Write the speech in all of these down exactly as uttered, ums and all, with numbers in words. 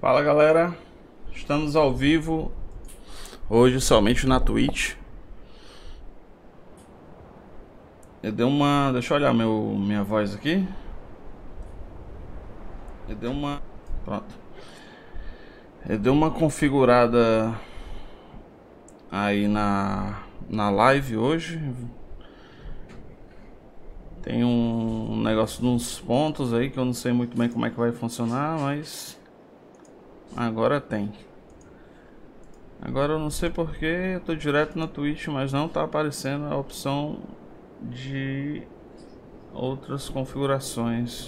Fala galera, estamos ao vivo hoje somente na Twitch. Eu dei uma, deixa eu olhar meu minha voz aqui. Eu dei uma, pronto. Eu dei uma configurada aí na na live hoje. Tem um negócio de uns pontos aí que eu não sei muito bem como é que vai funcionar, mas agora tem. Agora eu não sei porque eu tô direto na Twitch, mas não tá aparecendo a opção de outras configurações.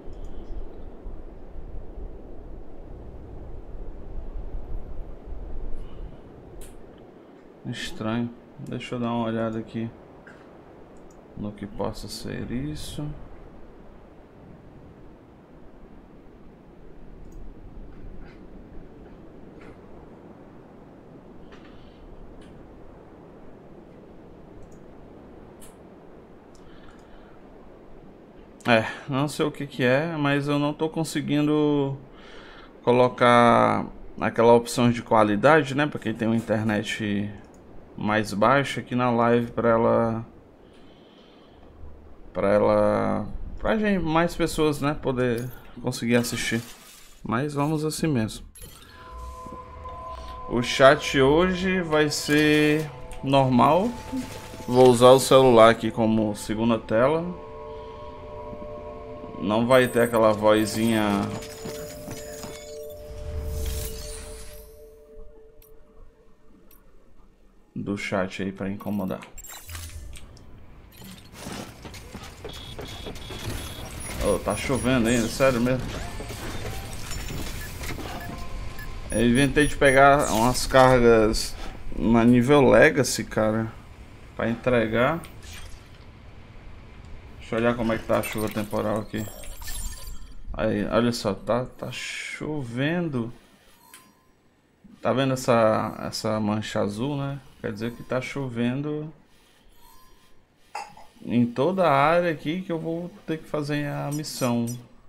Estranho. Deixa eu dar uma olhada aqui no que possa ser isso. É, não sei o que que é, mas eu não tô conseguindo colocar aquela opção de qualidade, né, para quem tem uma internet mais baixa aqui na live, para ela para ela pra gente, mais pessoas, né, poder conseguir assistir. Mas vamos assim mesmo. O chat hoje vai ser normal. Vou usar o celular aqui como segunda tela. Não vai ter aquela vozinha do chat aí para incomodar. Oh, tá chovendo ainda, sério mesmo. Eu inventei de pegar umas cargas na nível Legacy, cara, para entregar. Deixa eu olhar como é que tá a chuva temporal aqui. Aí, olha só, tá, tá chovendo. Tá vendo essa, essa mancha azul, né? Quer dizer que tá chovendo em toda a área aqui que eu vou ter que fazer a missão.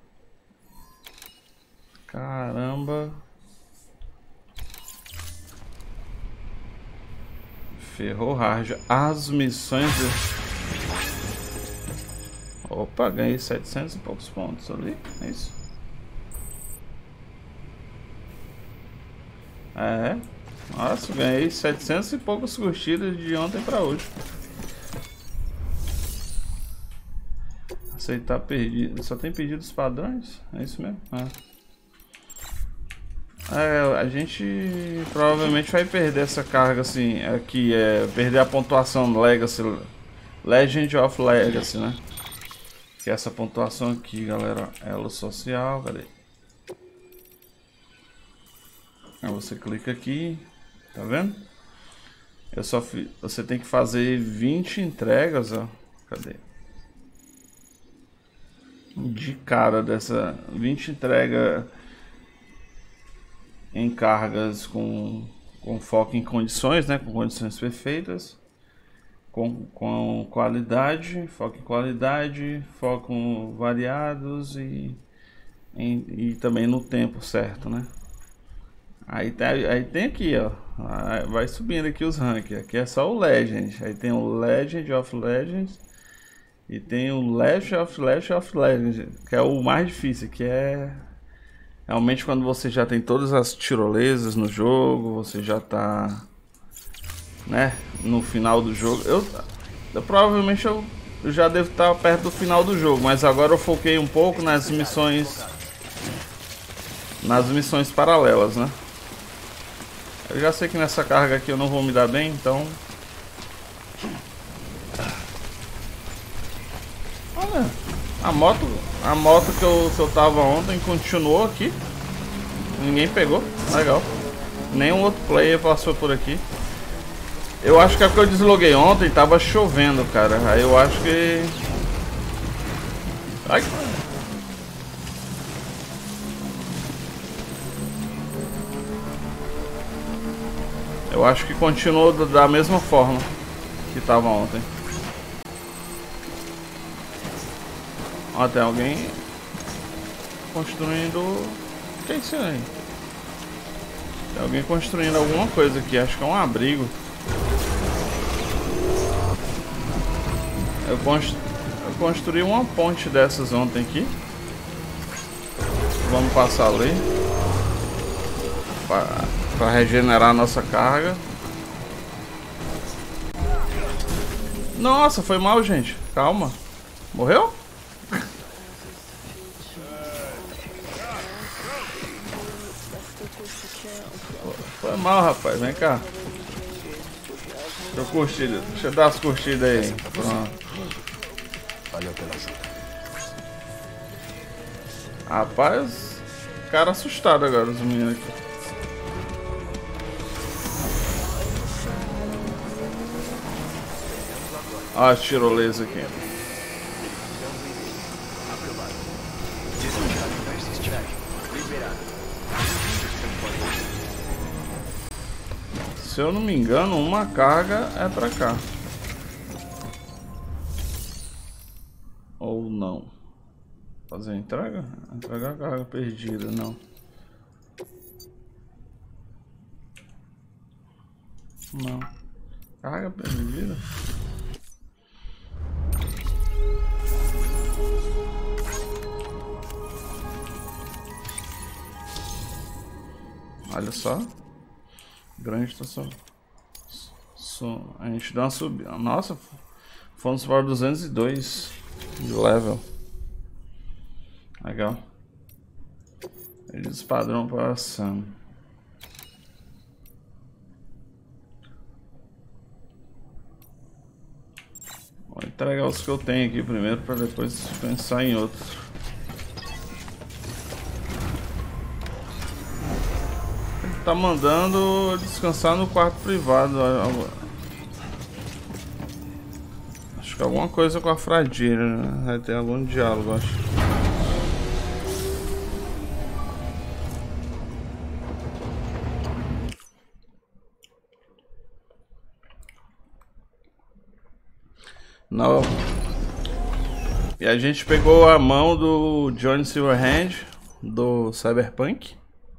Caramba. Ferrou hard. As missões... De... Opa, ganhei setecentos e poucos pontos ali, é isso? É, nossa, ganhei setecentos e poucas curtidas de ontem pra hoje. Aceitar pedido, só tem pedidos padrões, é isso mesmo? É. É, a gente provavelmente vai perder essa carga assim, aqui é perder a pontuação Legacy, Legend of Legacy, né? Que é essa pontuação aqui, galera, elo social, cadê? Aí você clica aqui, tá vendo? Eu só fi... Você tem que fazer vinte entregas, ó, cadê? De cara dessa vinte entregas em cargas com, com foco em condições, né? Com condições perfeitas. Com, com qualidade, foco em qualidade, foco variados e, em, e também no tempo certo, né? Aí, aí tem aqui, ó, vai subindo aqui os ranks. Aqui é só o Legend, aí tem o Legend of Legends e tem o Legend of Legend of Legends, que é o mais difícil, que é realmente quando você já tem todas as tirolesas no jogo, você já tá, né, no final do jogo. Eu, eu provavelmente eu, eu já devo estar perto do final do jogo, mas agora eu foquei um pouco nas missões nas missões paralelas, né? Eu já sei que nessa carga aqui eu não vou me dar bem, então olha, a moto a moto que eu, que eu tava ontem continuou aqui, ninguém pegou, legal. Nenhum outro player passou por aqui. Eu acho que é porque eu desloguei ontem, tava chovendo, cara. Aí eu acho que... Ai. Eu acho que continuou da mesma forma que tava ontem. Ó, tem alguém construindo... O que é isso aí? Tem alguém construindo alguma coisa aqui, acho que é um abrigo. Eu, const... Eu construí uma ponte dessas ontem aqui. Vamos passar ali para regenerar a nossa carga. Nossa, foi mal, gente. Calma. Morreu? Foi mal, rapaz. Vem cá. Deixa eu curtir. Deixa eu dar as curtidas aí. Pronto. Valeu pela ajuda. Rapaz, cara assustado agora, os meninos aqui. Olha a tirolesa aqui. Se eu não me engano, uma carga é pra cá. Ou não. Fazer entrega? Entregar a carga perdida, não. Não. Carga perdida? Olha só. Grande estação. A gente dá uma subida. Nossa, fomos para duzentos e dois de level. Legal. Eles padrão para ação. Vou entregar os que eu tenho aqui primeiro para depois pensar em outros. Ele tá mandando descansar no quarto privado. Acho que alguma coisa com a Fradilha, né? Vai ter algum diálogo, acho. Não. E a gente pegou a mão do Johnny Silverhand do Cyberpunk.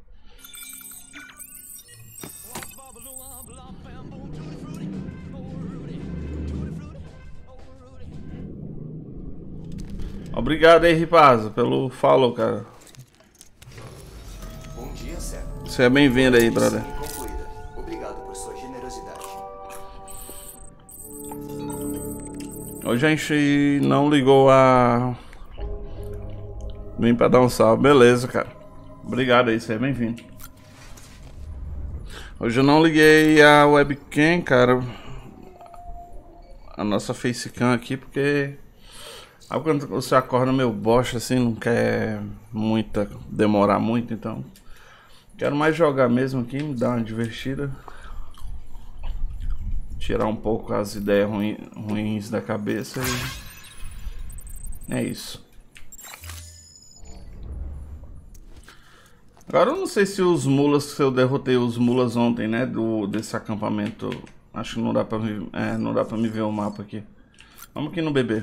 Obrigado aí, Ripazo, pelo follow, cara. Bom dia, Sam. Você é bem-vindo aí, brother. Obrigado por sua generosidade. Hoje a gente não ligou a... Vem pra dar um salve. Beleza, cara. Obrigado aí, você é bem-vindo. Hoje eu não liguei a webcam, cara. A nossa facecam aqui, porque... Aí quando você acorda meio bosta assim, não quer muita, demorar muito, então... Quero mais jogar mesmo aqui, me dar uma divertida. Tirar um pouco as ideias ruim, ruins da cabeça e... É isso. Agora eu não sei se os mulas, se eu derrotei os mulas ontem, né, do, desse acampamento. Acho que não dá pra me, é, não dá pra me ver o mapa aqui. Vamos aqui no bebê.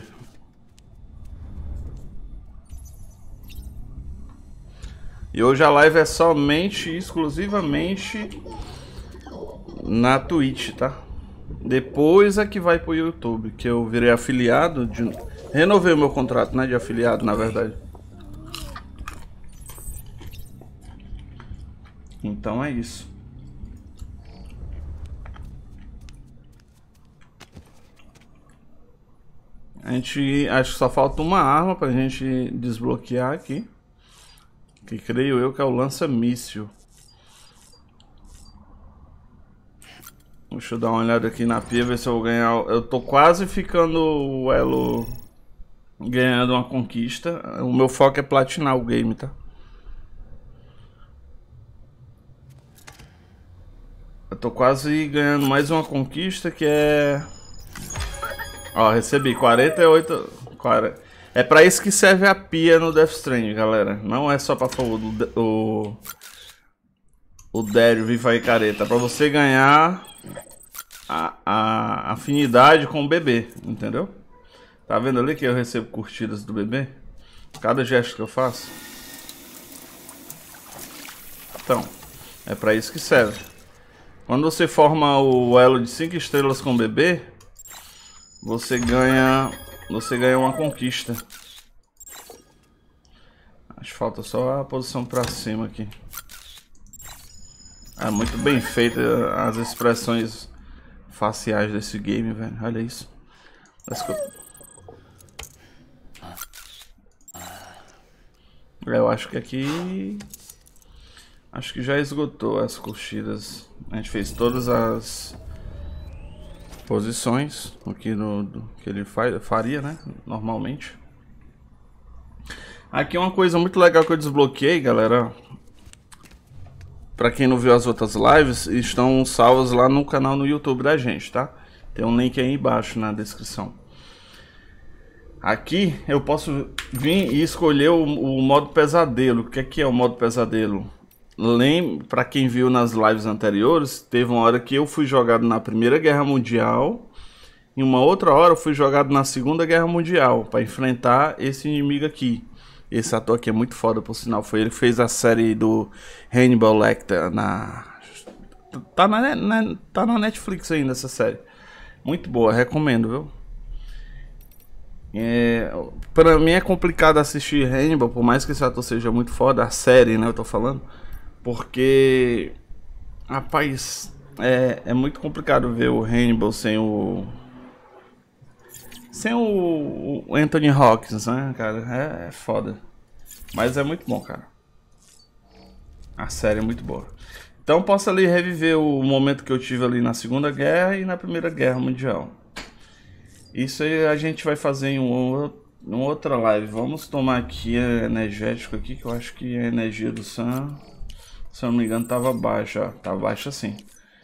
E hoje a live é somente, exclusivamente na Twitch, tá? Depois é que vai pro YouTube, que eu virei afiliado, de... renovei o meu contrato, né, de afiliado, na verdade. Então é isso. A gente, acho que só falta uma arma pra gente desbloquear aqui. Que creio eu que é o lança-míssil. Deixa eu dar uma olhada aqui na pia, ver se eu vou ganhar. Eu tô quase ficando o elo, ganhando uma conquista. O meu foco é platinar o game, tá? Eu tô quase ganhando mais uma conquista que é... Ó, recebi quarenta e oito... quarenta... É pra isso que serve a pia no Death Stranding, galera. Não é só pra favor o... O, o Dério Viva aí careta. É pra você ganhar a, a afinidade com o bebê, entendeu? Tá vendo ali que eu recebo curtidas do bebê? Cada gesto que eu faço. Então, É pra isso que serve. Quando você forma o elo de cinco estrelas com o bebê, você ganha, você ganha uma conquista. Acho que falta só a posição pra cima aqui. É muito bem feita as expressões faciais desse game, velho. Olha isso. Eu acho que aqui... Acho que já esgotou as curtidas. A gente fez todas as posições aqui no, do, que ele faz, faria, né? Normalmente. Aqui uma coisa muito legal que eu desbloqueei, galera. Pra quem não viu as outras lives, estão salvas lá no canal no YouTube da gente, tá? Tem um link aí embaixo na descrição. Aqui eu posso vir e escolher o, o modo pesadelo. O que é, que é o modo pesadelo? Lembra, pra quem viu nas lives anteriores, teve uma hora que eu fui jogado na Primeira Guerra Mundial. E uma outra hora eu fui jogado na Segunda Guerra Mundial para enfrentar esse inimigo aqui. Esse ator aqui é muito foda, por sinal. Foi ele que fez a série do Hannibal Lecter na... Tá na, na, tá na Netflix ainda essa série. Muito boa, recomendo, viu? É, pra mim é complicado assistir Hannibal, por mais que esse ator seja muito foda. A série, né, eu tô falando. Porque, rapaz, é, é muito complicado ver o Hannibal sem o... Sem o, o Anthony Hopkins, né, cara? É, é foda. Mas é muito bom, cara. A série é muito boa. Então posso ali reviver o momento que eu tive ali na Segunda Guerra e na Primeira Guerra Mundial. Isso aí a gente vai fazer em um, uma outra live. Vamos tomar aqui a energético aqui, que eu acho que a energia do Sam... Se eu não me engano, tava baixa, ó. Tá baixa assim.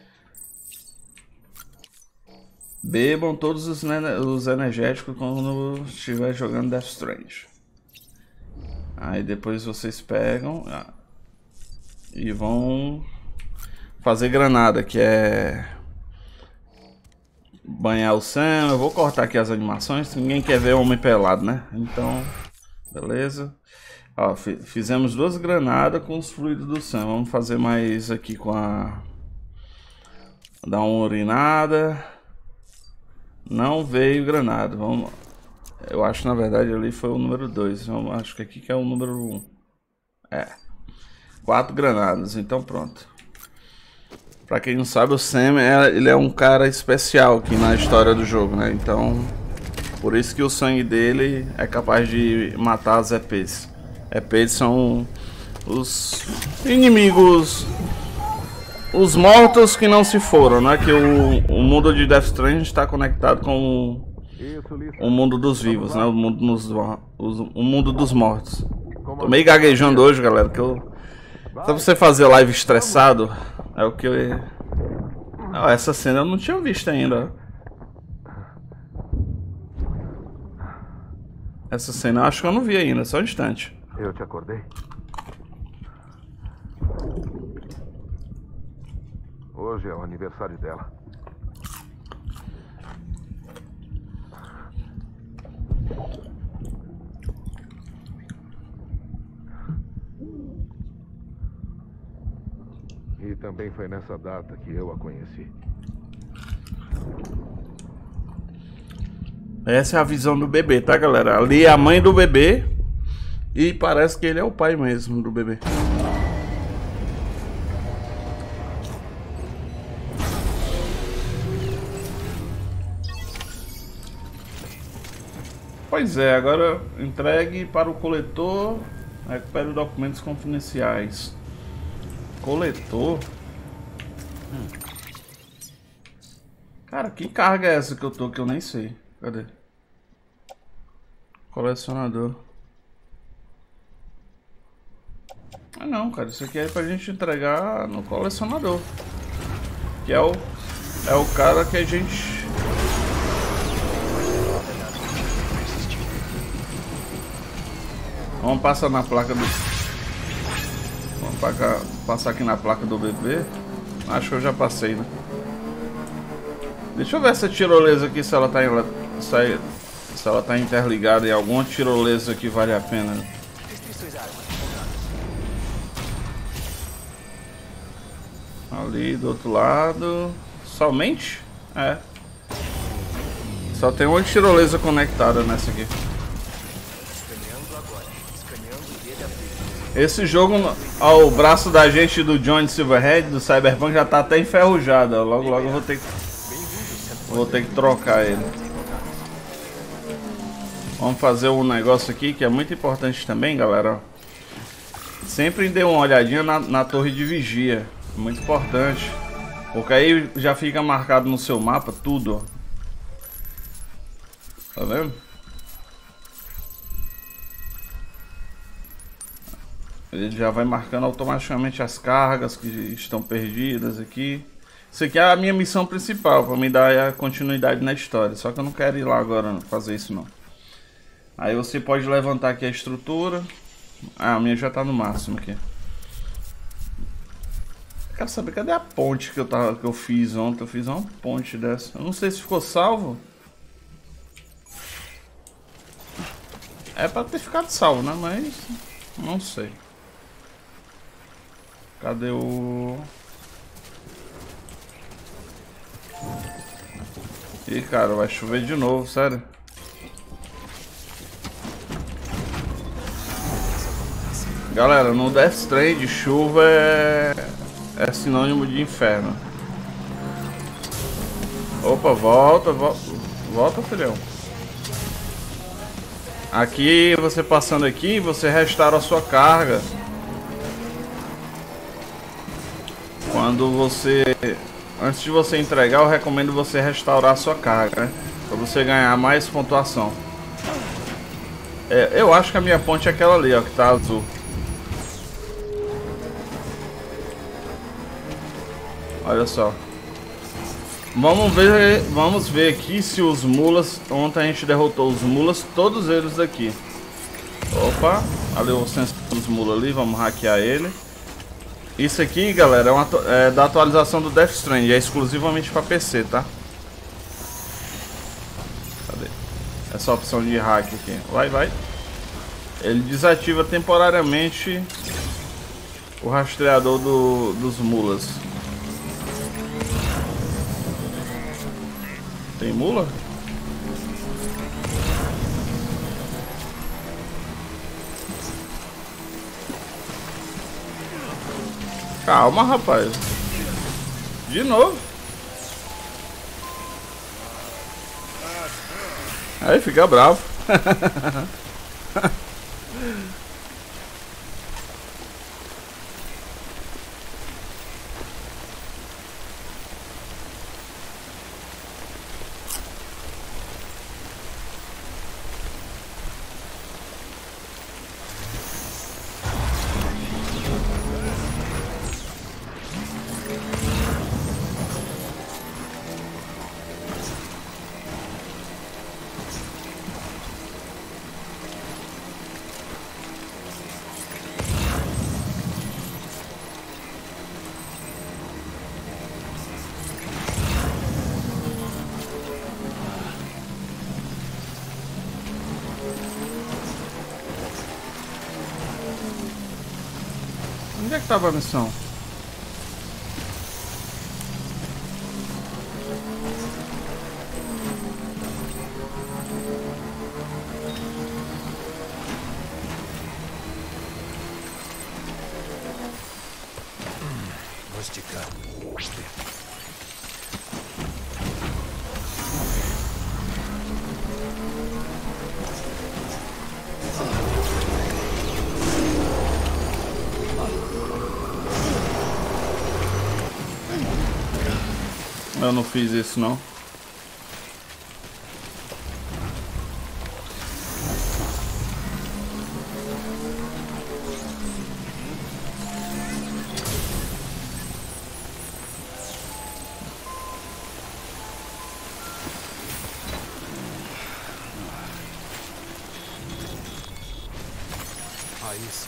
Bebam todos os, os energéticos quando estiver jogando Death Stranding. Aí depois vocês pegam ah, e vão fazer granada, que é banhar o Sam. Eu vou cortar aqui as animações. Ninguém quer ver homem pelado, né? Então, beleza. Ó, fizemos duas granadas com os fluidos do Sam. Vamos fazer mais aqui com a... Dar uma urinada. Não veio granada. Vamos... Eu acho, na verdade, ali foi o número dois. Vamos... Acho que aqui que é o número um. É. Quatro granadas. Então pronto. Pra quem não sabe, o Sam é, ele é um cara especial aqui na história do jogo, né? Então... Por isso que o sangue dele é capaz de matar as E Ps. E Ps são os inimigos, os mortos que não se foram, né? Que o, o mundo de Death Stranding está conectado com o, o mundo dos vivos, né? O mundo, nos, os, o mundo dos mortos. Tô meio gaguejando hoje, galera, que eu... Só pra você fazer live estressado, é o que eu... Ah, essa cena eu não tinha visto ainda. Essa cena eu acho que eu não vi ainda, só um instante. Eu te acordei? Hoje é o aniversário dela. E também foi nessa data que eu a conheci. Essa é a visão do bebê, tá, galera? Ali é a mãe do bebê. E parece que ele é o pai mesmo do bebê. Pois é, agora entregue para o coletor. Recupere documentos confidenciais. Coletor? Hum. Cara, que carga é essa que eu tô que eu nem sei? Cadê? Colecionador. Ah não, cara, isso aqui é pra gente entregar no colecionador. Que é o, é o cara que a gente... Vamos passar na placa do... Vamos pagar, passar aqui na placa do bebê. Acho que eu já passei, né? Deixa eu ver essa tirolesa aqui, se ela tá, em, se ela tá interligada em alguma tirolesa que vale a pena. Ali do outro lado. Somente? É. Só tem uma tirolesa conectada nessa aqui. Esse jogo, ó, o braço da gente do Johnny Silverhand, do Cyberpunk, já tá até enferrujado. Ó. Logo, logo eu vou ter que, vou ter que trocar ele. Vamos fazer um negócio aqui que é muito importante também, galera. Sempre dê uma olhadinha na, na torre de vigia. Muito importante. Porque aí já fica marcado no seu mapa tudo, ó. Tá vendo? Ele já vai marcando automaticamente as cargas que estão perdidas aqui. Isso aqui é a minha missão principal, para me dar a continuidade na história. Só que eu não quero ir lá agora fazer isso não. Aí você pode levantar aqui a estrutura. Ah, a minha já tá no máximo aqui. Eu quero saber, cadê a ponte que eu, tava, que eu fiz ontem? Eu fiz uma ponte dessa. Eu não sei se ficou salvo. É pra ter ficado salvo, né? Mas não sei. Cadê o... Ih, cara, vai chover de novo, sério. Galera, no Death Stranding, chuva é... é sinônimo de inferno. Opa, volta, volta, volta, filhão. Aqui, você passando aqui, você restaura a sua carga. Quando você... Antes de você entregar, eu recomendo você restaurar a sua carga, né? Pra você ganhar mais pontuação. É, eu acho que a minha ponte é aquela ali, ó, que tá azul. Olha só. Vamos ver, vamos ver aqui se os mulas... Ontem a gente derrotou os mulas, todos eles aqui. Opa, ali o sensor dos mulas ali, vamos hackear ele. Isso aqui, galera, é, uma, é da atualização do Death Stranding, é exclusivamente para P C, tá? Cadê? Essa opção de hack aqui. Vai, vai. Ele desativa temporariamente o rastreador do, dos mulas. Tem mula? Calma, rapaz. De novo. Aí fica bravo. Onde é que tava a missão? Vou esticar. Eu não fiz isso não. Aí sim.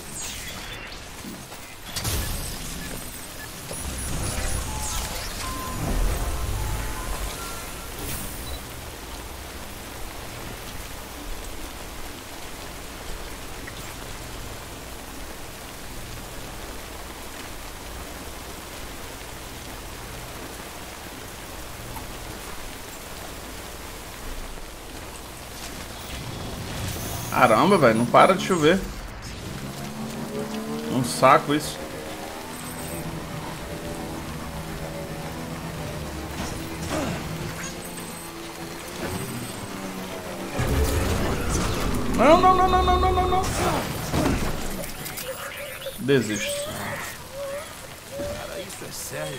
Caramba, velho, não para de chover. Um saco isso. Não, não, não, não, não, não, não, não. Desisto. Cara, isso é sério.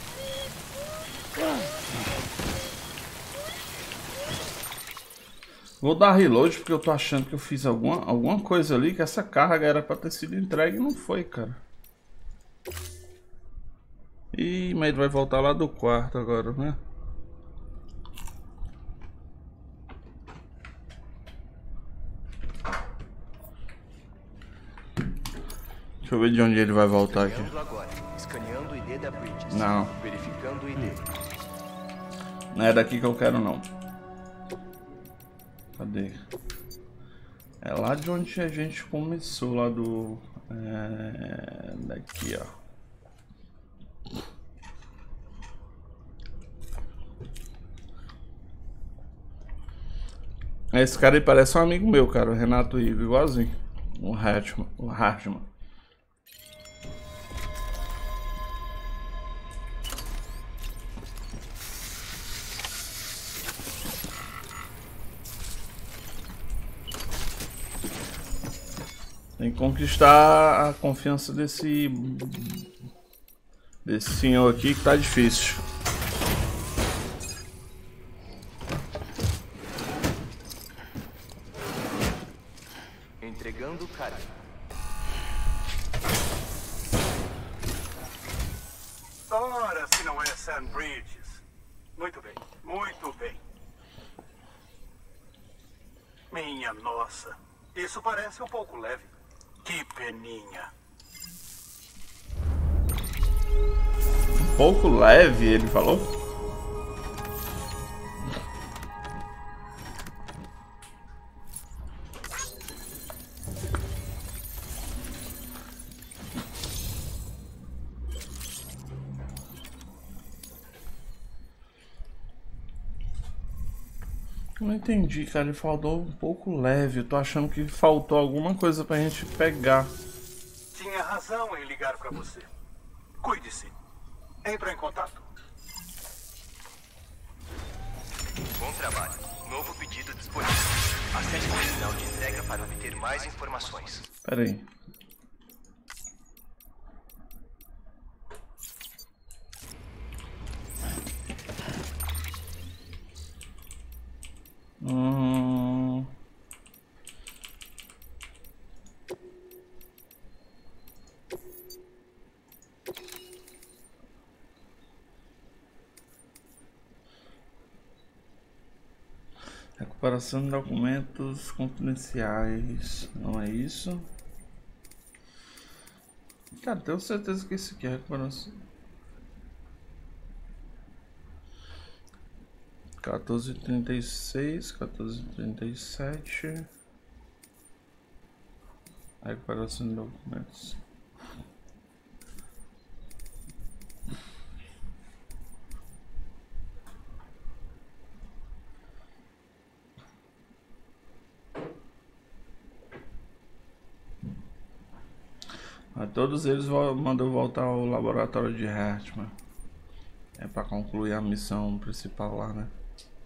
Vou dar reload porque eu tô achando que eu fiz alguma, alguma coisa ali, que essa carga era pra ter sido entregue e não foi, cara. Ih, mas ele vai voltar lá do quarto agora, né? Deixa eu ver de onde ele vai voltar aqui. Agora, escaneando o I D da Bridges. Não. Verificando o I D. Não é daqui que eu quero, não. Cadê? É lá de onde a gente começou, lá do... É... Daqui, ó. Esse cara aí parece um amigo meu, cara. O Renato Ivo, igualzinho. O Hartman. O Hartman. Tem que conquistar a confiança desse desse senhor aqui que tá difícil. Entregando o cara. Ora, se não é Sam Bridges. Muito bem, muito bem. Minha nossa, isso parece um pouco leve. Que peninha. Um pouco leve, ele falou. Não entendi, cara. Ele faltou um pouco leve. Eu tô achando que faltou alguma coisa pra gente pegar. Tinha razão em ligar pra você. Cuide-se. Entra em contato. Bom trabalho. Novo pedido disponível. Acesse o terminal de entrega para obter mais informações. Pera aí. Hum... Recuperação de documentos confidenciais. Não é isso? Cara, tenho certeza que esse aqui é recuperação. quatorze e trinta e seis, quatorze e trinta e sete. Recuperação de documentos. A todos eles mandou voltar ao laboratório de Hartman. É para concluir a missão principal lá, né?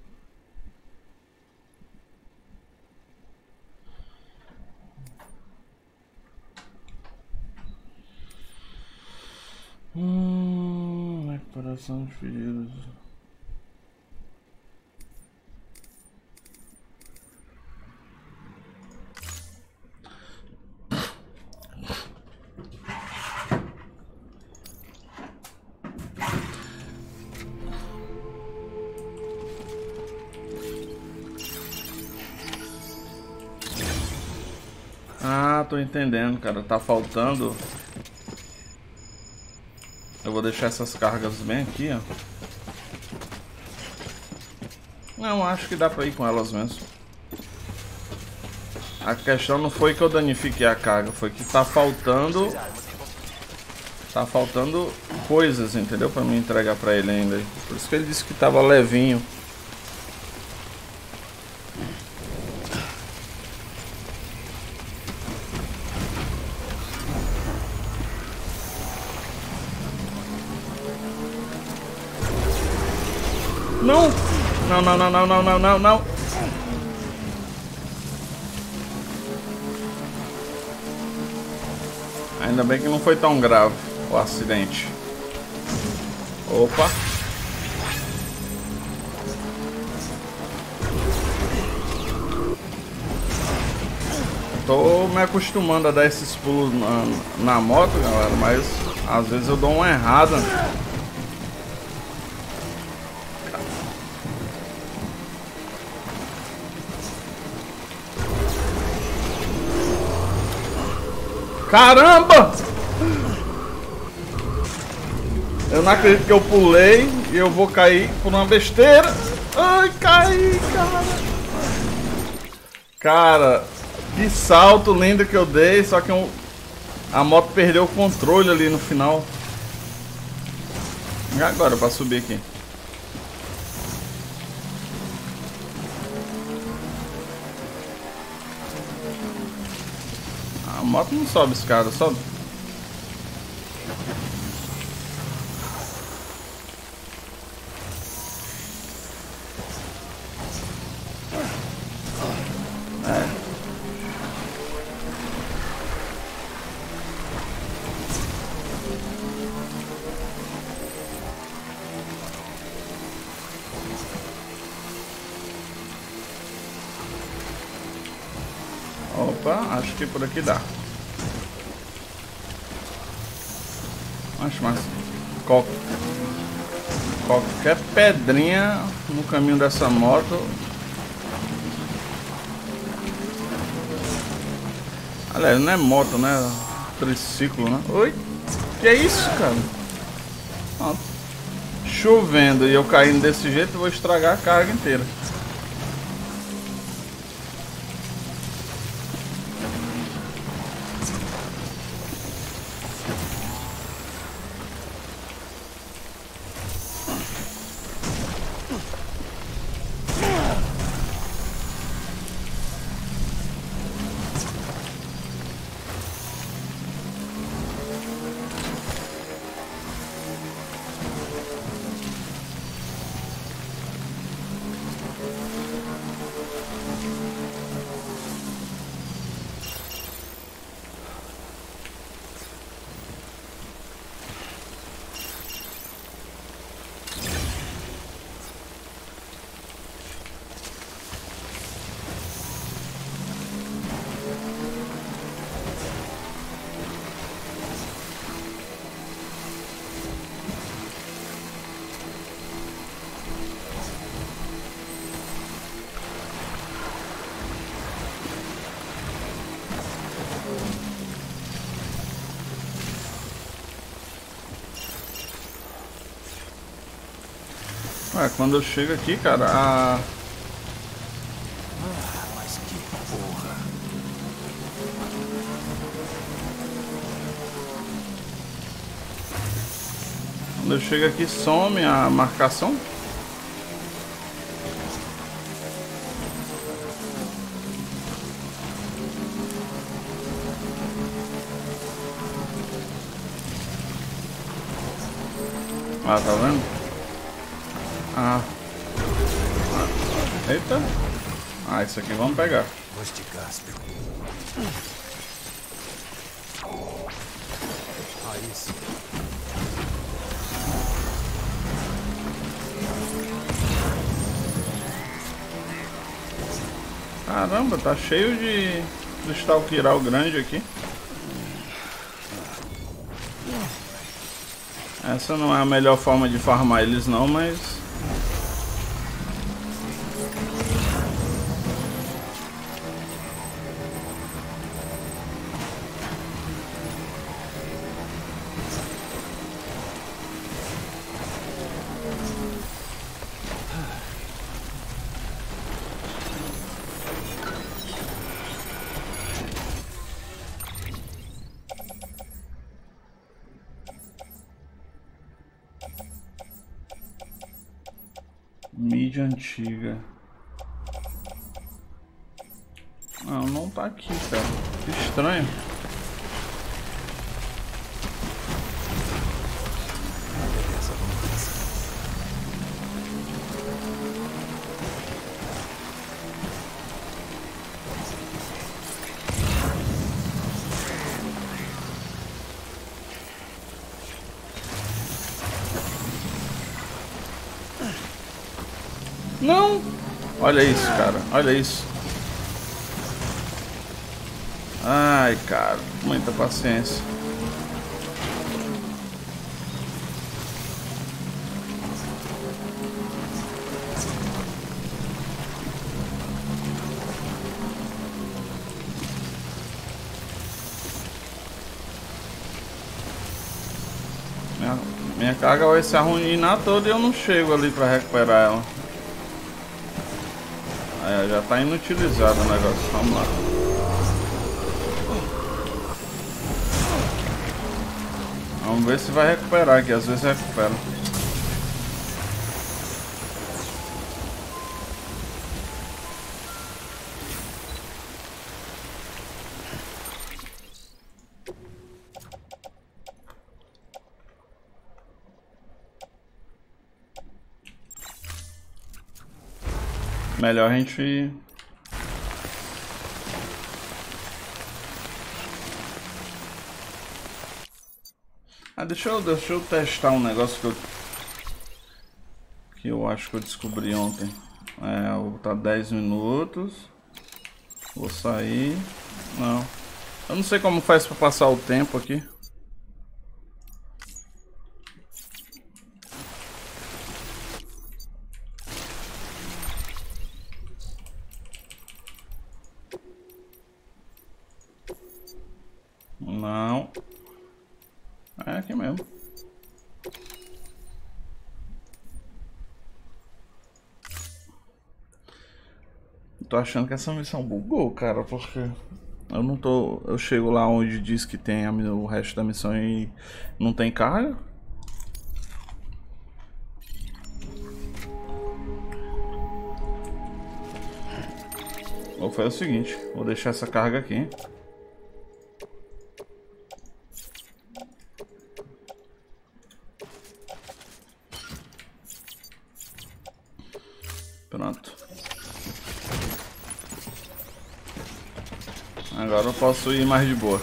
Hum, recuperação de feridos. Ah, tô entendendo, cara. Tá faltando. Eu vou deixar essas cargas bem aqui, ó. Não, acho que dá pra ir com elas mesmo. A questão não foi que eu danifiquei a carga, foi que tá faltando... Tá faltando coisas, entendeu? Pra me entregar pra ele ainda. Por isso que ele disse que tava levinho. Não! Não, não, não, não, não, não, não, não! Ainda bem que não foi tão grave o acidente. Opa! Tô me acostumando a dar esses pulos na, na moto, galera, mas às vezes eu dou uma errada. Caramba! Eu não acredito que eu pulei e eu vou cair por uma besteira. Ai, caí, cara. Cara, que salto lindo que eu dei, só que eu, a moto perdeu o controle ali no final. E agora para subir aqui? A moto não sobe escada, sobe. Opa, acho que por aqui dá. Acho mais qual, qualquer pedrinha no caminho dessa moto. Aliás, não é moto, né? Triciclo, né? Oi? Que é isso, cara? Pronto. Chovendo e eu caindo desse jeito, eu vou estragar a carga inteira. Ué, quando eu chego aqui, cara, a... Ah, mas que porra. Quando eu chego aqui, some a marcação. Ah, tá vendo? Ah. Eita. Ah, isso aqui vamos pegar. Vou esticar, Caspio. Aí sim. Caramba, tá cheio de cristal grande aqui. Essa não é a melhor forma de farmar eles não, mas... Mídia antiga. Não, não tá aqui, cara. Que estranho. Beleza, vamos nessa. Não! Olha isso, cara. Olha isso. Ai, cara. Muita paciência. Minha, minha carga vai se arruinar toda e eu não chego ali pra recuperar ela. É, já tá inutilizado o negócio. Vamos lá. Vamos ver se vai recuperar aqui. Às vezes recupera. Melhor a gente... Ah, deixa eu, deixa eu testar um negócio que eu... Que eu acho que eu descobri ontem. É, vou botar dez minutos. Vou sair. Não. Eu não sei como faz pra passar o tempo aqui. Não. É aqui mesmo. Tô achando que essa missão bugou, cara, porque eu não tô... Eu chego lá onde diz que tem a, o resto da missão e não tem carga. Vou fazer o seguinte, vou deixar essa carga aqui. Pronto. Agora eu posso ir mais de boa.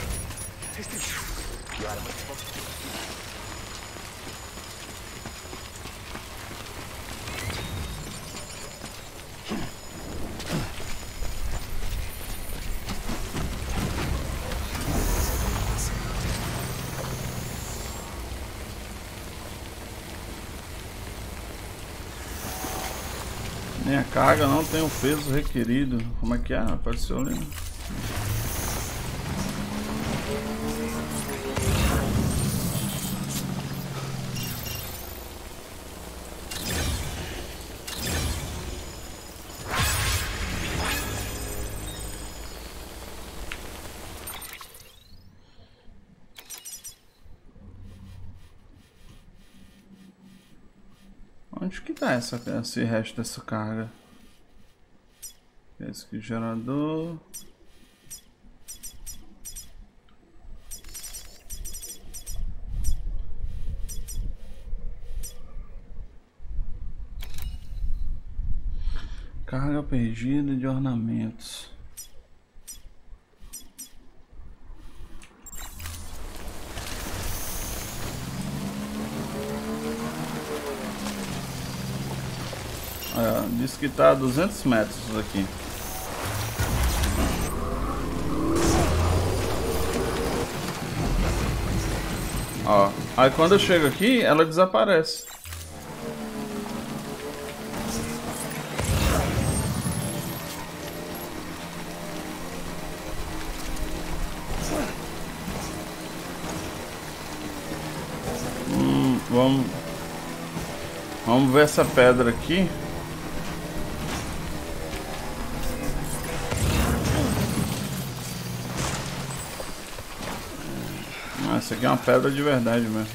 Minha carga não tem o peso requerido. Como é que é? Apareceu ali. Onde que tá essa, esse resto dessa carga? Esse aqui, gerador. Carga perdida de ornamentos. Olha, diz que tá a duzentos metros aqui. Ó, aí quando eu chego aqui, ela desaparece. Hum, vamos, vamos ver essa pedra aqui. Essa aqui é uma pedra de verdade mesmo.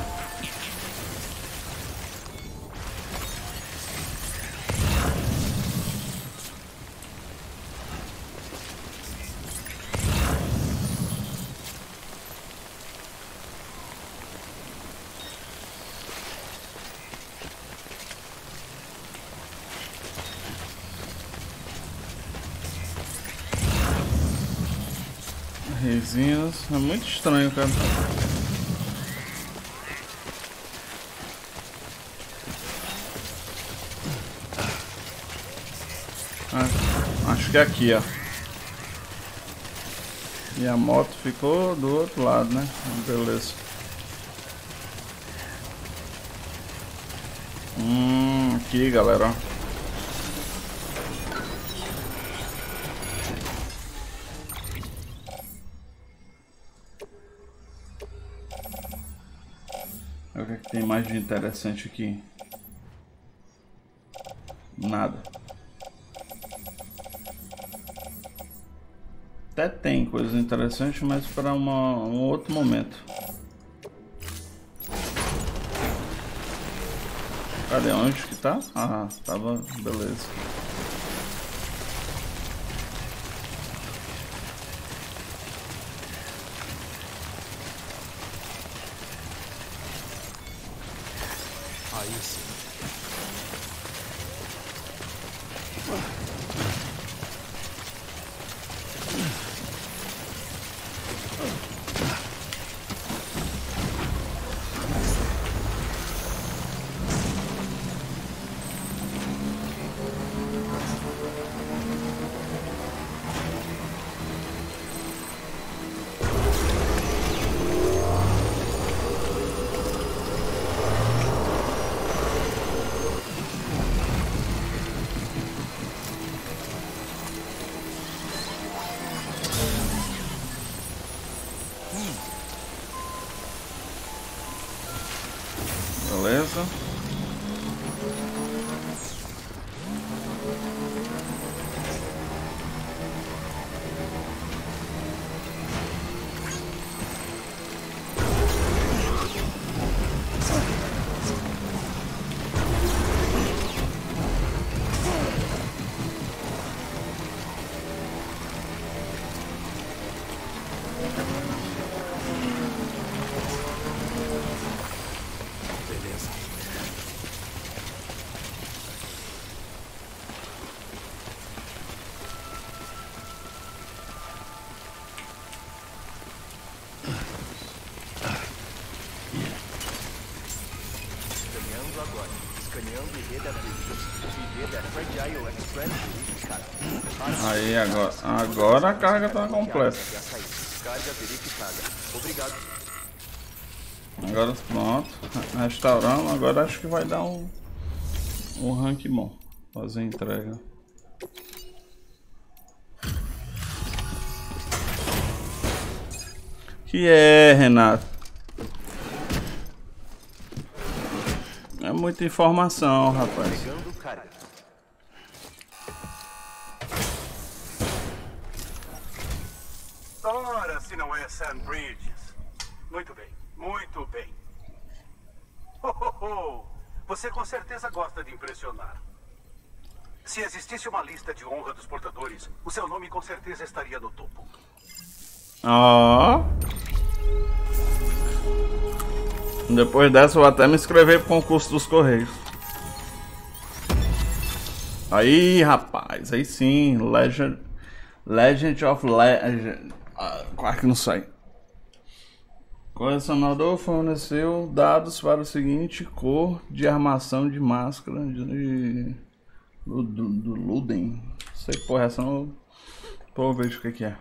Resinas, é muito estranho, cara. Ah, acho que é aqui, ó. E a moto ficou do outro lado, né? Beleza. Hum, aqui, galera, ó. O que é que tem mais de interessante aqui? Nada. Até tem coisas interessantes, mas para uma, um outro momento. Cadê? Onde que tá? Ah, tava... beleza. Aí sim. Beleza. Beleza. Escaneando agora. Escaneando I D da I D da Fragile Express verificada. Aí agora, agora a carga tá completa. Carga verificada. Obrigado. Agora pronto, restauramos. Agora acho que vai dar um, um rank bom. Fazer entrega. Que é, Renato? É muita informação, rapaz. Pegando carga. Ora, se não é Sam Bridges. Muito bem, muito bem. Oh, oh, oh. Você com certeza gosta de impressionar. Se existisse uma lista de honra dos portadores, o seu nome com certeza estaria no topo. Ó. Depois dessa eu vou até me inscrever pro concurso dos Correios. Aí, rapaz, aí sim, Legend, Legend of Legend. Ah, quase que não sai. Colecionador forneceu dados para o seguinte cor de armação de máscara de, do, do, do Luden. Não sei que porra é essa, não. Pô, vejo o que que é.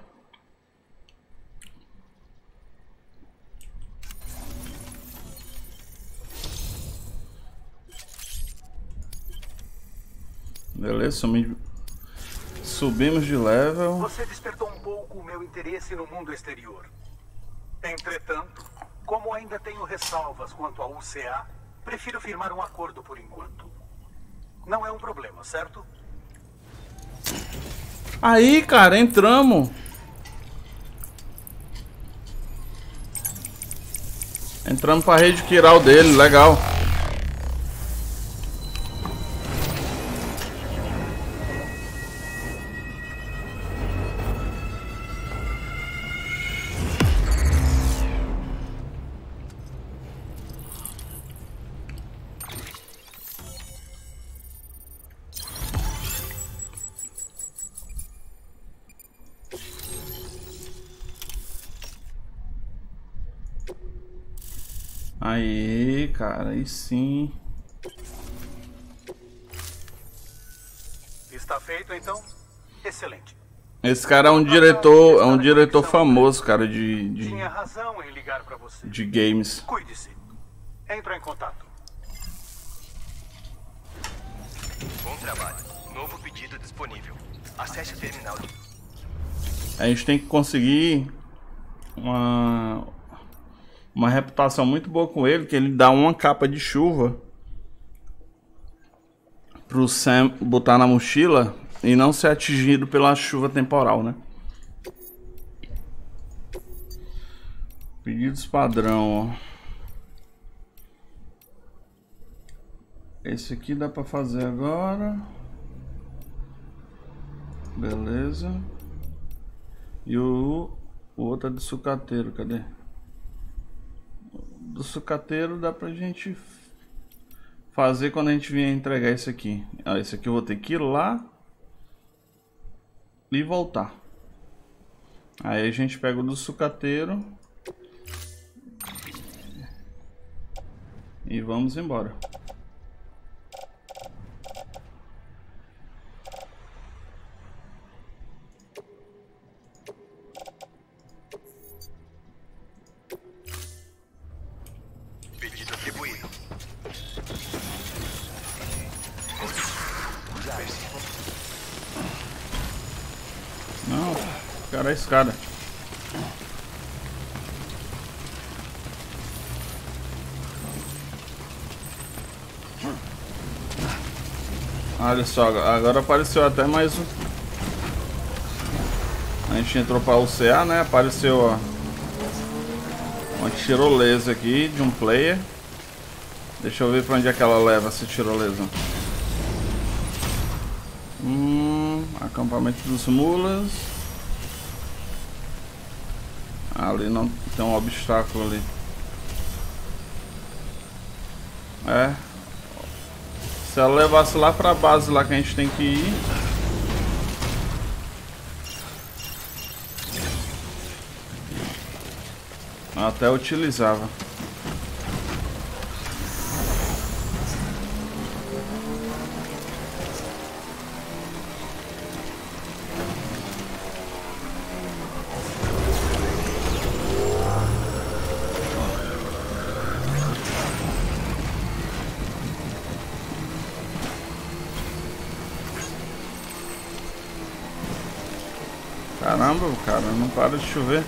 Beleza, sumi... subimos de level. Você despertou um pouco o meu interesse no mundo exterior. Entretanto, como ainda tenho ressalvas quanto à U C A, prefiro firmar um acordo por enquanto. Não é um problema, certo? Aí, cara, entramos. Entramos pra rede Kiral dele, legal. Aí, cara, aí sim. Está feito, então? Excelente. Esse cara é um diretor, é um diretor famoso, cara, de, de, Tinha razão em ligar para você. de games. Cuide-se. Entra em contato. Bom trabalho. Novo pedido disponível. Acesse o terminal. A gente tem que conseguir uma, uma reputação muito boa com ele, que ele dá uma capa de chuva pro Sam botar na mochila e não ser atingido pela chuva temporal, né? Pedidos padrão, ó. Esse aqui dá pra fazer agora. Beleza. E o, o outro é do sucateiro, cadê? Do sucateiro dá pra gente fazer quando a gente vier entregar esse aqui. Ah, esse aqui eu vou ter que ir lá e voltar. Aí a gente pega o do sucateiro e vamos embora. Pedido atribuído. Não, cara, a escada. Olha só, agora apareceu até mais um. A gente entrou para o C A, né? Apareceu, ó, uma tirolesa aqui de um player. Deixa eu ver para onde é que ela leva essa tirolesa. Hum, acampamento dos mulas. Ali não tem um obstáculo ali. É. Se ela levasse lá pra base lá que a gente tem que ir. Até utilizava. Caramba, cara, não para de chover.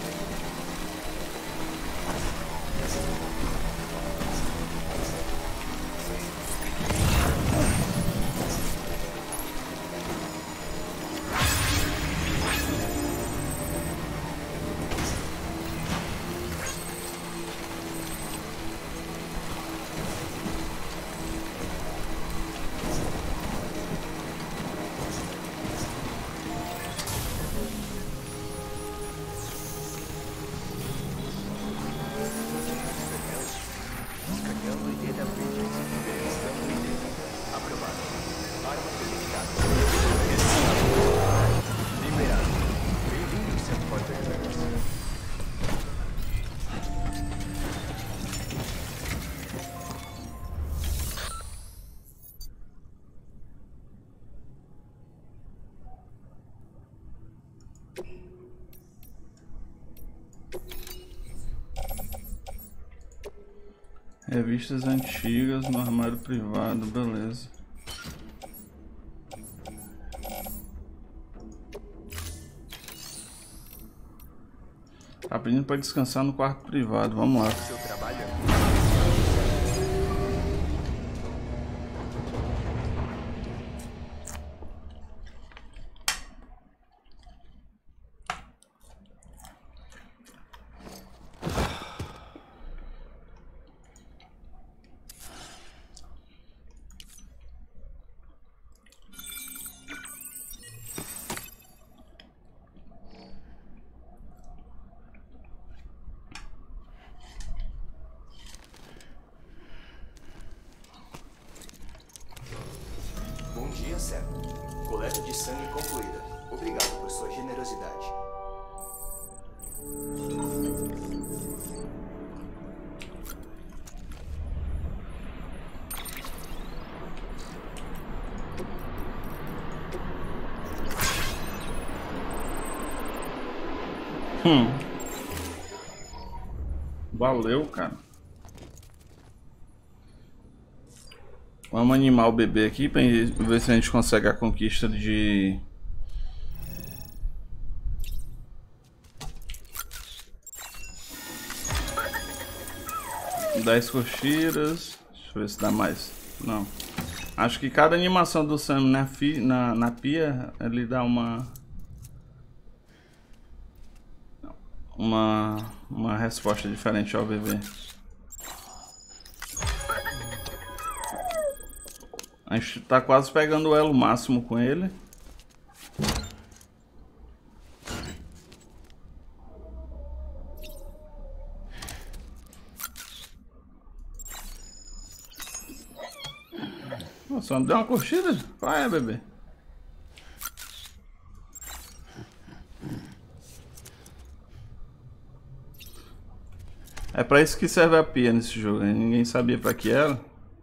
Revistas antigas no armário privado, beleza. Tá pedindo para descansar no quarto privado, vamos lá. Seu trabalho é... Bom dia, Sam. Coleta de sangue concluída. Obrigado por sua generosidade. Hum. Valeu, cara. Vamos animar o bebê aqui pra ver se a gente consegue a conquista de... dez coxiras. Deixa eu ver se dá mais. Não. Acho que cada animação do Sam na, fi... na, na pia, ele dá uma... Uma... Uma resposta diferente ao bebê. A gente tá quase pegando o elo máximo com ele. Nossa, me deu uma curtida? Qual é, bebê? É pra isso que serve a pia nesse jogo, hein? Ninguém sabia pra que era.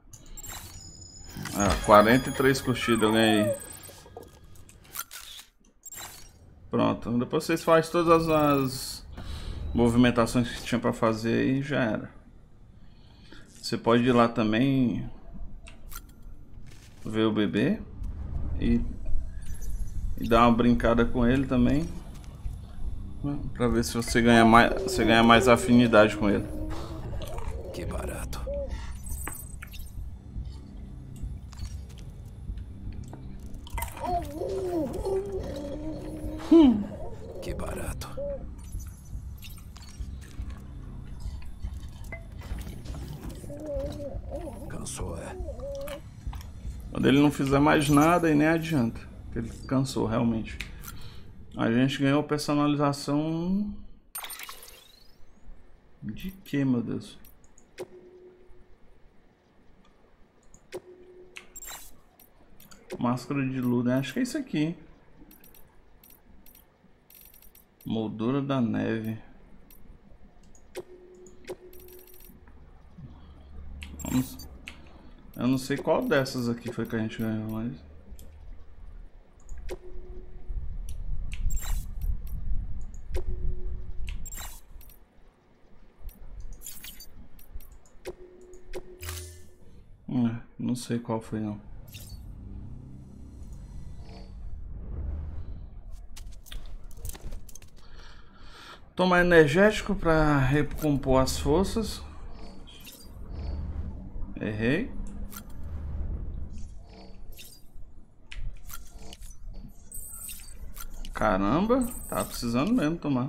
Ah, quarenta e três curtidas eu ganhei. Pronto, depois vocês fazem todas as movimentações que tinha pra fazer e já era. Você pode ir lá também ver o bebê e, e dar uma brincada com ele também, pra ver se você ganha mais, você ganha mais afinidade com ele. Que barato. Hum. Que barato. Cansou, é? Quando ele não fizer mais nada, e nem adianta. Ele cansou realmente. A gente ganhou personalização... De que, meu Deus? Máscara de Luna, acho que é isso aqui. Moldura da neve. Vamos... Eu não sei qual dessas aqui foi que a gente ganhou, mas... Hum, não sei qual foi não. Tomar energético para recompor as forças. Errei. Caramba, tá precisando mesmo tomar.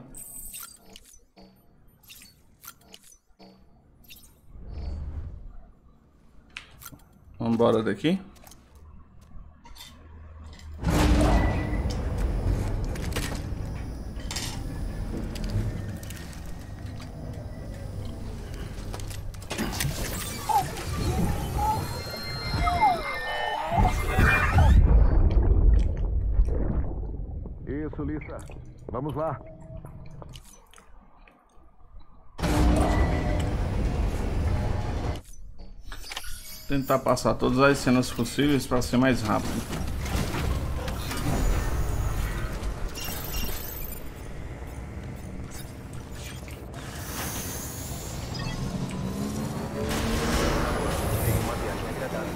Vamos embora daqui. Isso, Lisa. Vamos lá. Tentar passar todas as cenas possíveis para ser mais rápido. Tenha uma viagem agradável.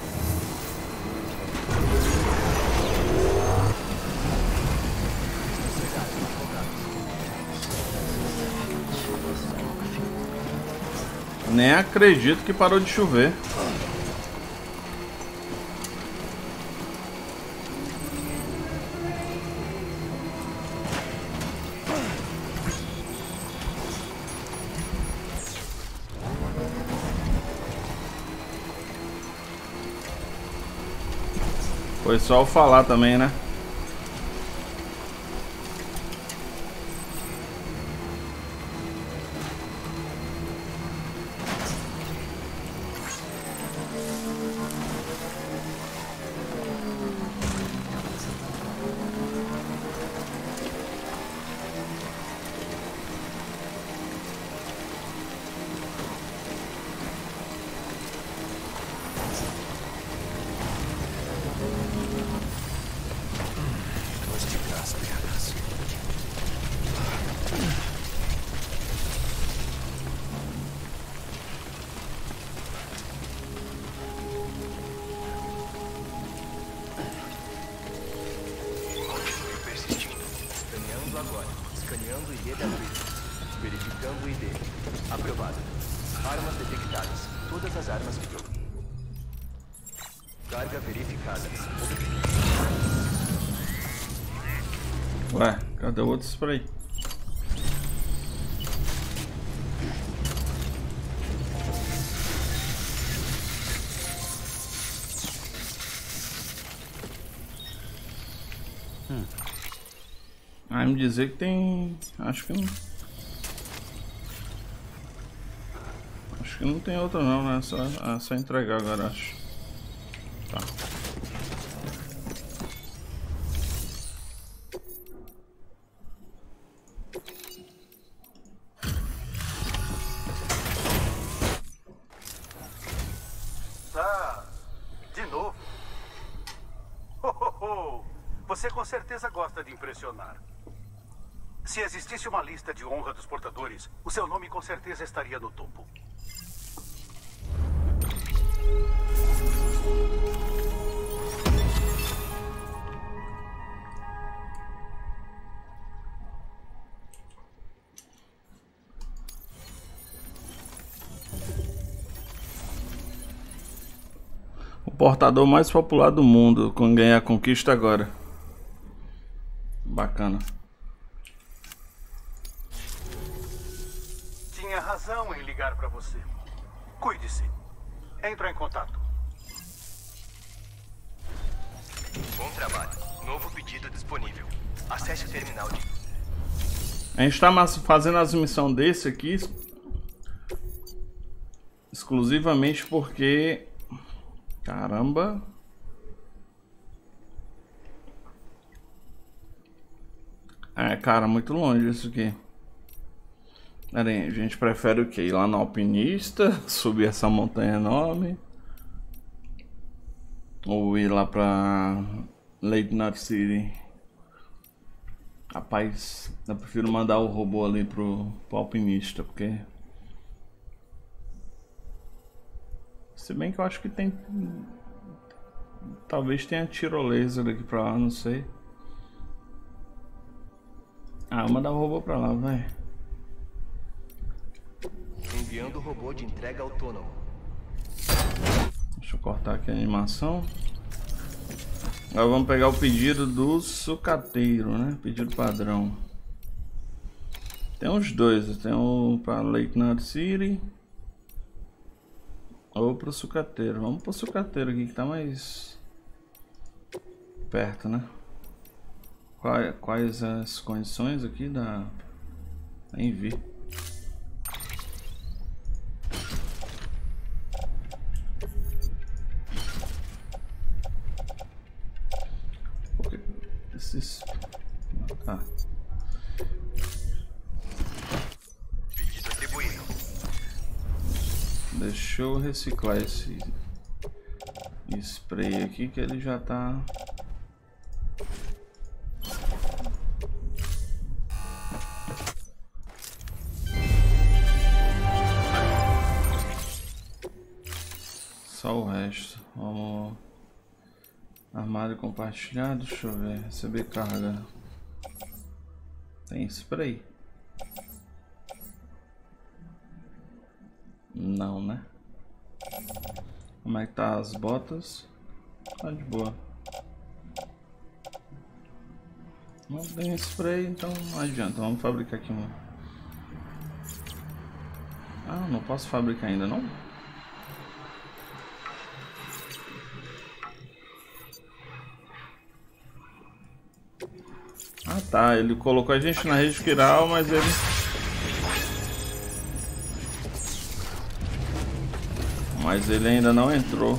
Nem acredito que parou de chover. Foi só eu falar também, né? I D. Aprovado. Armas detectadas. Todas as armas que... Carga verificada. Ué, cadê o outro spray? Hum. Vai me dizer que tem... Acho que não... Acho que não tem outro não, né? É só, é só entregar agora, acho. Tá. Ah, de novo. Oh, oh, oh. Você com certeza gosta de impressionar. Se existisse uma lista de honra dos portadores, o seu nome com certeza estaria no topo. O portador mais popular do mundo, com ganhar a conquista agora. Bacana. Tinha razão em ligar para você. Cuide-se. Entra em contato. Bom trabalho. Novo pedido disponível. Acesse o terminal de... A gente tá fazendo as missões desse aqui exclusivamente porque... Caramba. É, cara, muito longe isso aqui. Pera aí, a gente prefere o quê? Ir lá no alpinista, subir essa montanha enorme, ou ir lá pra Lake Knot City? Rapaz, eu prefiro mandar o robô ali pro, pro alpinista, porque... Se bem que eu acho que tem... Talvez tenha tirolesa daqui pra lá, não sei. Ah, vou mandar o robô pra lá, vai. Enviando o robô de entrega autônomo. Deixa eu cortar aqui a animação. Agora vamos pegar o pedido do sucateiro, né? Pedido padrão. Tem uns dois, tem um para Lake Knot City ou pro sucateiro. Vamos pro sucateiro aqui que tá mais perto, né? Quais, quais as condições aqui da... Nem vi. Esses... Ah. Pedido atribuído. Deixa eu reciclar esse spray aqui que ele já tá... Só o resto. Vamos... Armário compartilhado, deixa eu ver. Receber carga. Tem spray? Não, né? Como é que tá as botas? Tá de boa. Não tem spray, então não adianta. Vamos fabricar aqui um. Ah, não posso fabricar ainda não? Ah tá, ele colocou a gente na rede espiral, mas ele... Mas ele ainda não entrou.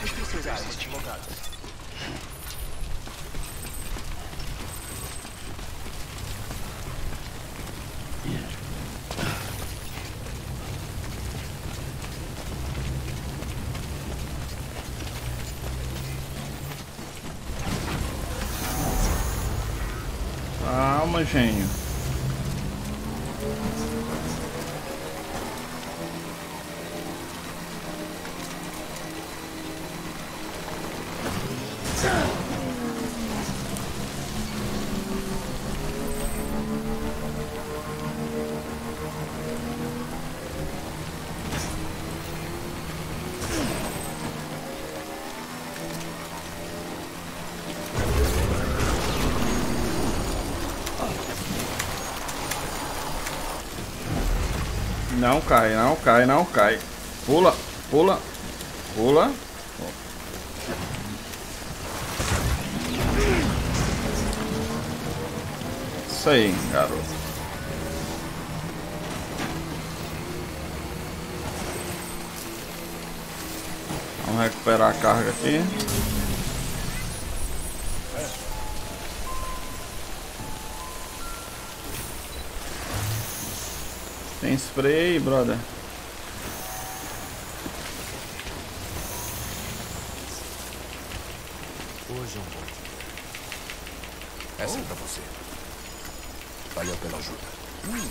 Calma, gênio. Não cai, não cai, não cai. Pula, pula, pula. Isso aí, garoto. Vamos recuperar a carga aqui. Tem spray, brother. Hoje é um bom dia. Essa é pra você. Valeu pela ajuda. Hum.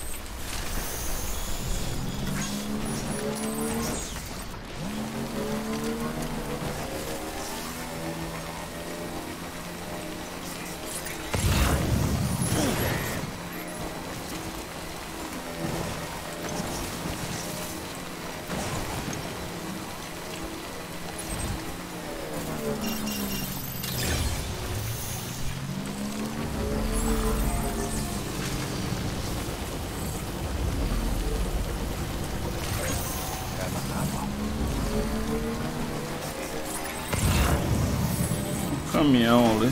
Caminhão ali.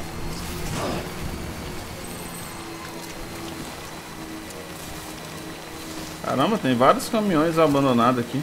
Caramba, tem vários caminhões abandonados aqui.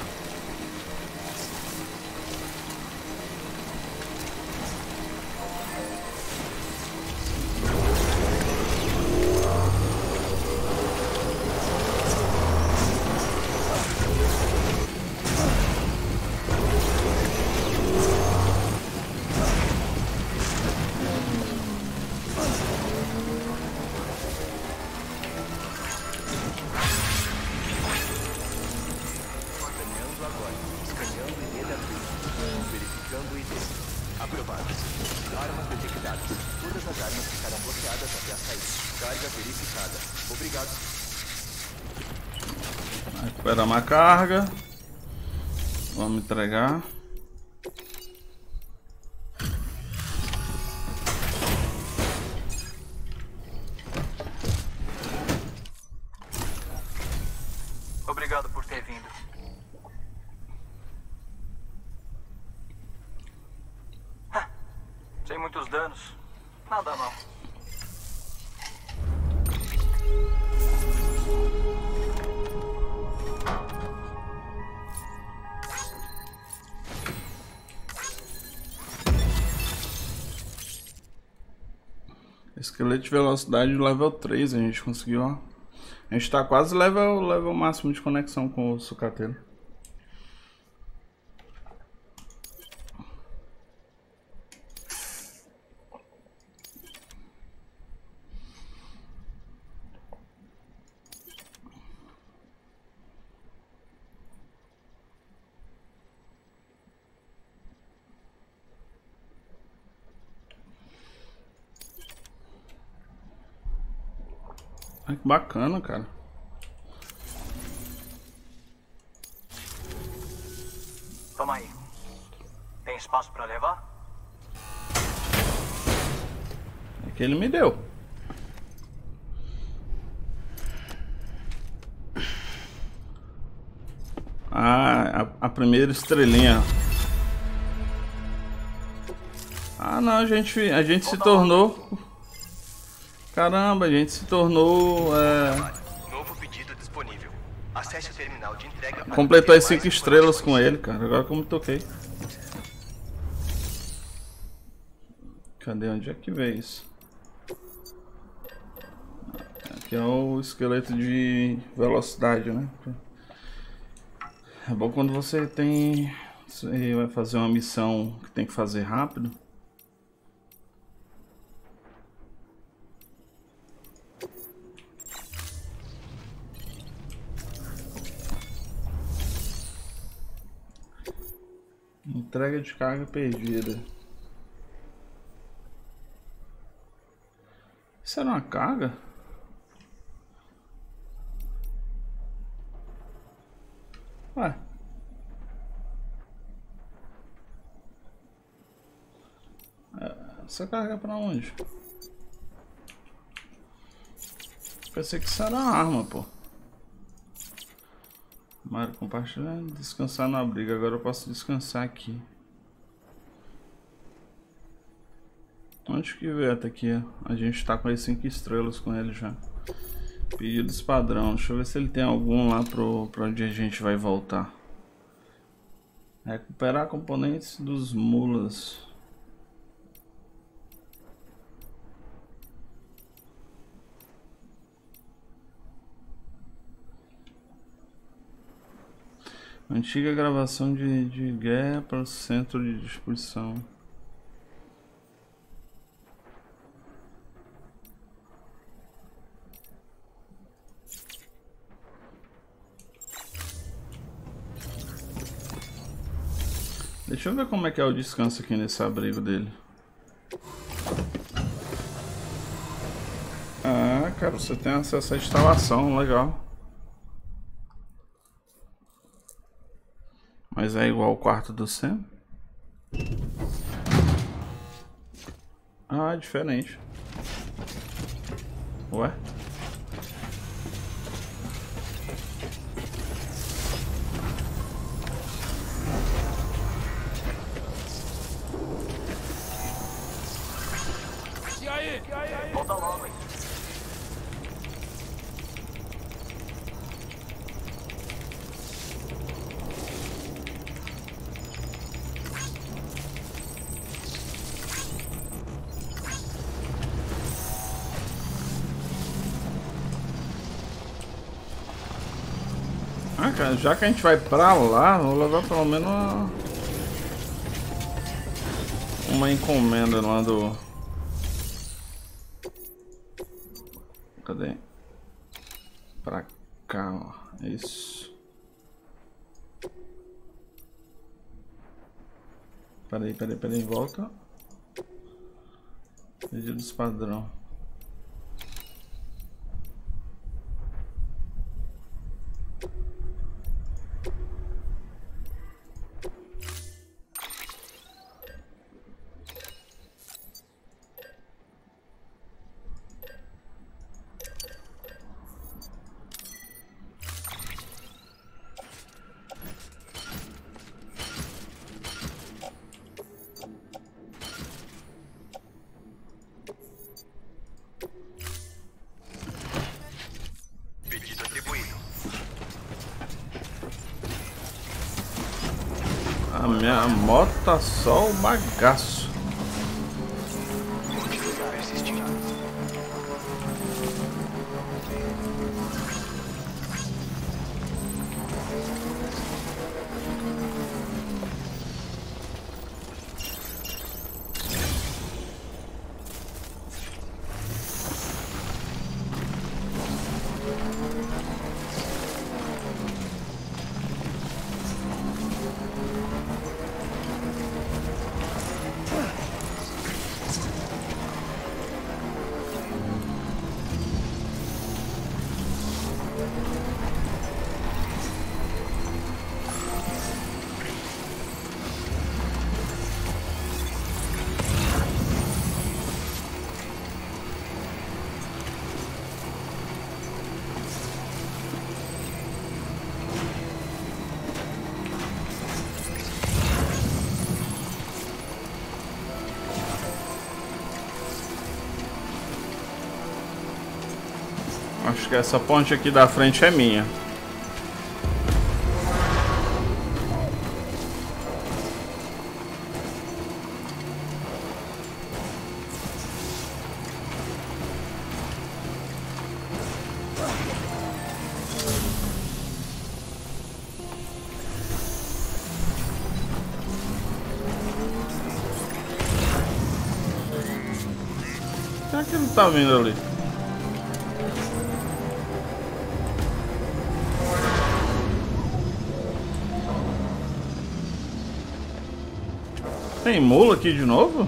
Recuperar uma carga. Vamos entregar. Obrigado por ter vindo. Ah, sem muitos danos. Nada não. Esqueleto de velocidade level três, a gente conseguiu, ó. A gente tá quase level, level máximo de conexão com o sucateiro. Ai, que bacana, cara. Toma aí. Tem espaço pra levar? É que ele me deu. Ah, a, a primeira estrelinha. Ah, não, a gente, a gente se tornou... Caramba, a gente se tornou... É... Novo pedido disponível. Acesse o terminal de entrega. Completou as cinco estrelas com ele, cara. Agora como toquei. Cadê? Onde é que veio isso? Aqui é o esqueleto de velocidade, né? É bom quando você tem... Você vai fazer uma missão que tem que fazer rápido. Entrega de carga perdida. Isso era uma carga? Ué. Essa carga é pra onde? Pensei que isso era uma arma, pô. Mário compartilhando. Descansar no abrigo. Agora eu posso descansar aqui. Onde que veio até aqui? A gente tá com as cinco estrelas com ele já. Pedidos padrão. Deixa eu ver se ele tem algum lá pro, pra onde a gente vai voltar. Recuperar componentes dos mulas. Antiga gravação de, de guerra para o centro de distribuição. Deixa eu ver como é que é o descanso aqui nesse abrigo dele. Ah, cara, você tem acesso à instalação, legal. Mas é igual ao quarto do Sam? Ah, diferente. Ué? E aí? E aí? Volta logo, hein? Ah, cara, já que a gente vai pra lá, vou levar pelo menos uma, uma encomenda lá do... Cadê? Pra cá, ó. Isso. Peraí, peraí, peraí, volta. Pedidos padrão. Pedido atribuído. A minha moto tá só o bagaço. Continue persistindo. Acho que essa ponte aqui da frente é minha. Será que ele tá vindo ali? Tem mula aqui de novo?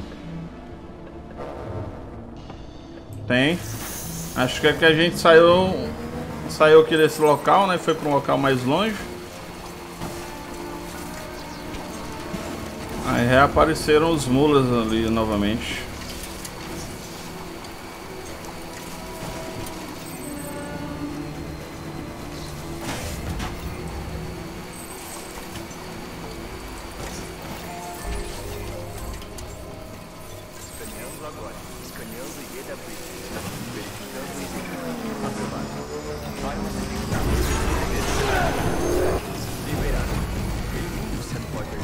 Tem. Acho que é que a gente saiu saiu aqui desse local, né? Foi para um local mais longe. Aí reapareceram os mulas ali novamente. Título agora. Escaneando I E W. Verificando identidade. Aprovado. Armas detectadas. Liberado. Bem-vindo, Sam Porter.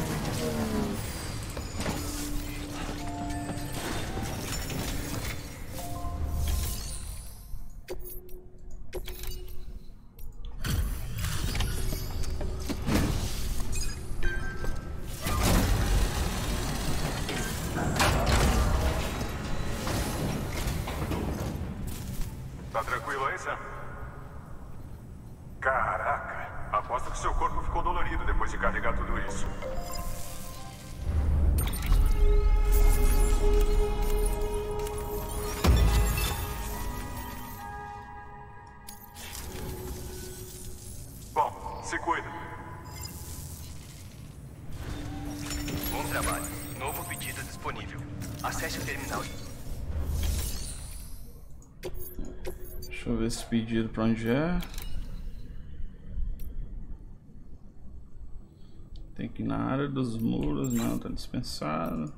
Tá tranquilo aí, Sam? Caraca, aposto que seu corpo ficou dolorido depois de carregar tudo isso. Bom, se cuida. Bom trabalho. Novo pedido disponível. Acesse o terminal. Deixa eu ver esse pedido pra onde é. Tem que ir na área dos muros, não, tá dispensado.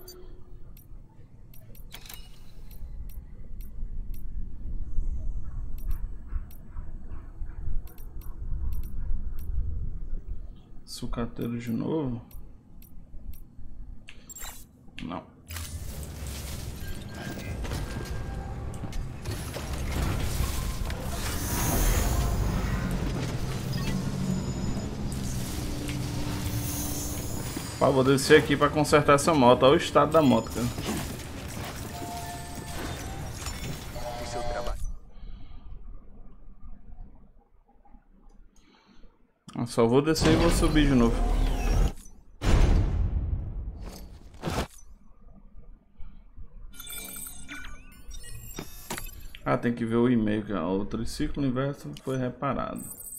Sucateiro de novo? Não. Ah, vou descer aqui pra consertar essa moto. Olha o estado da moto, cara. O seu trabalho. Eu só vou descer e vou subir de novo. Ah, tem que ver o e-mail, cara. O triciclo inverso foi reparado.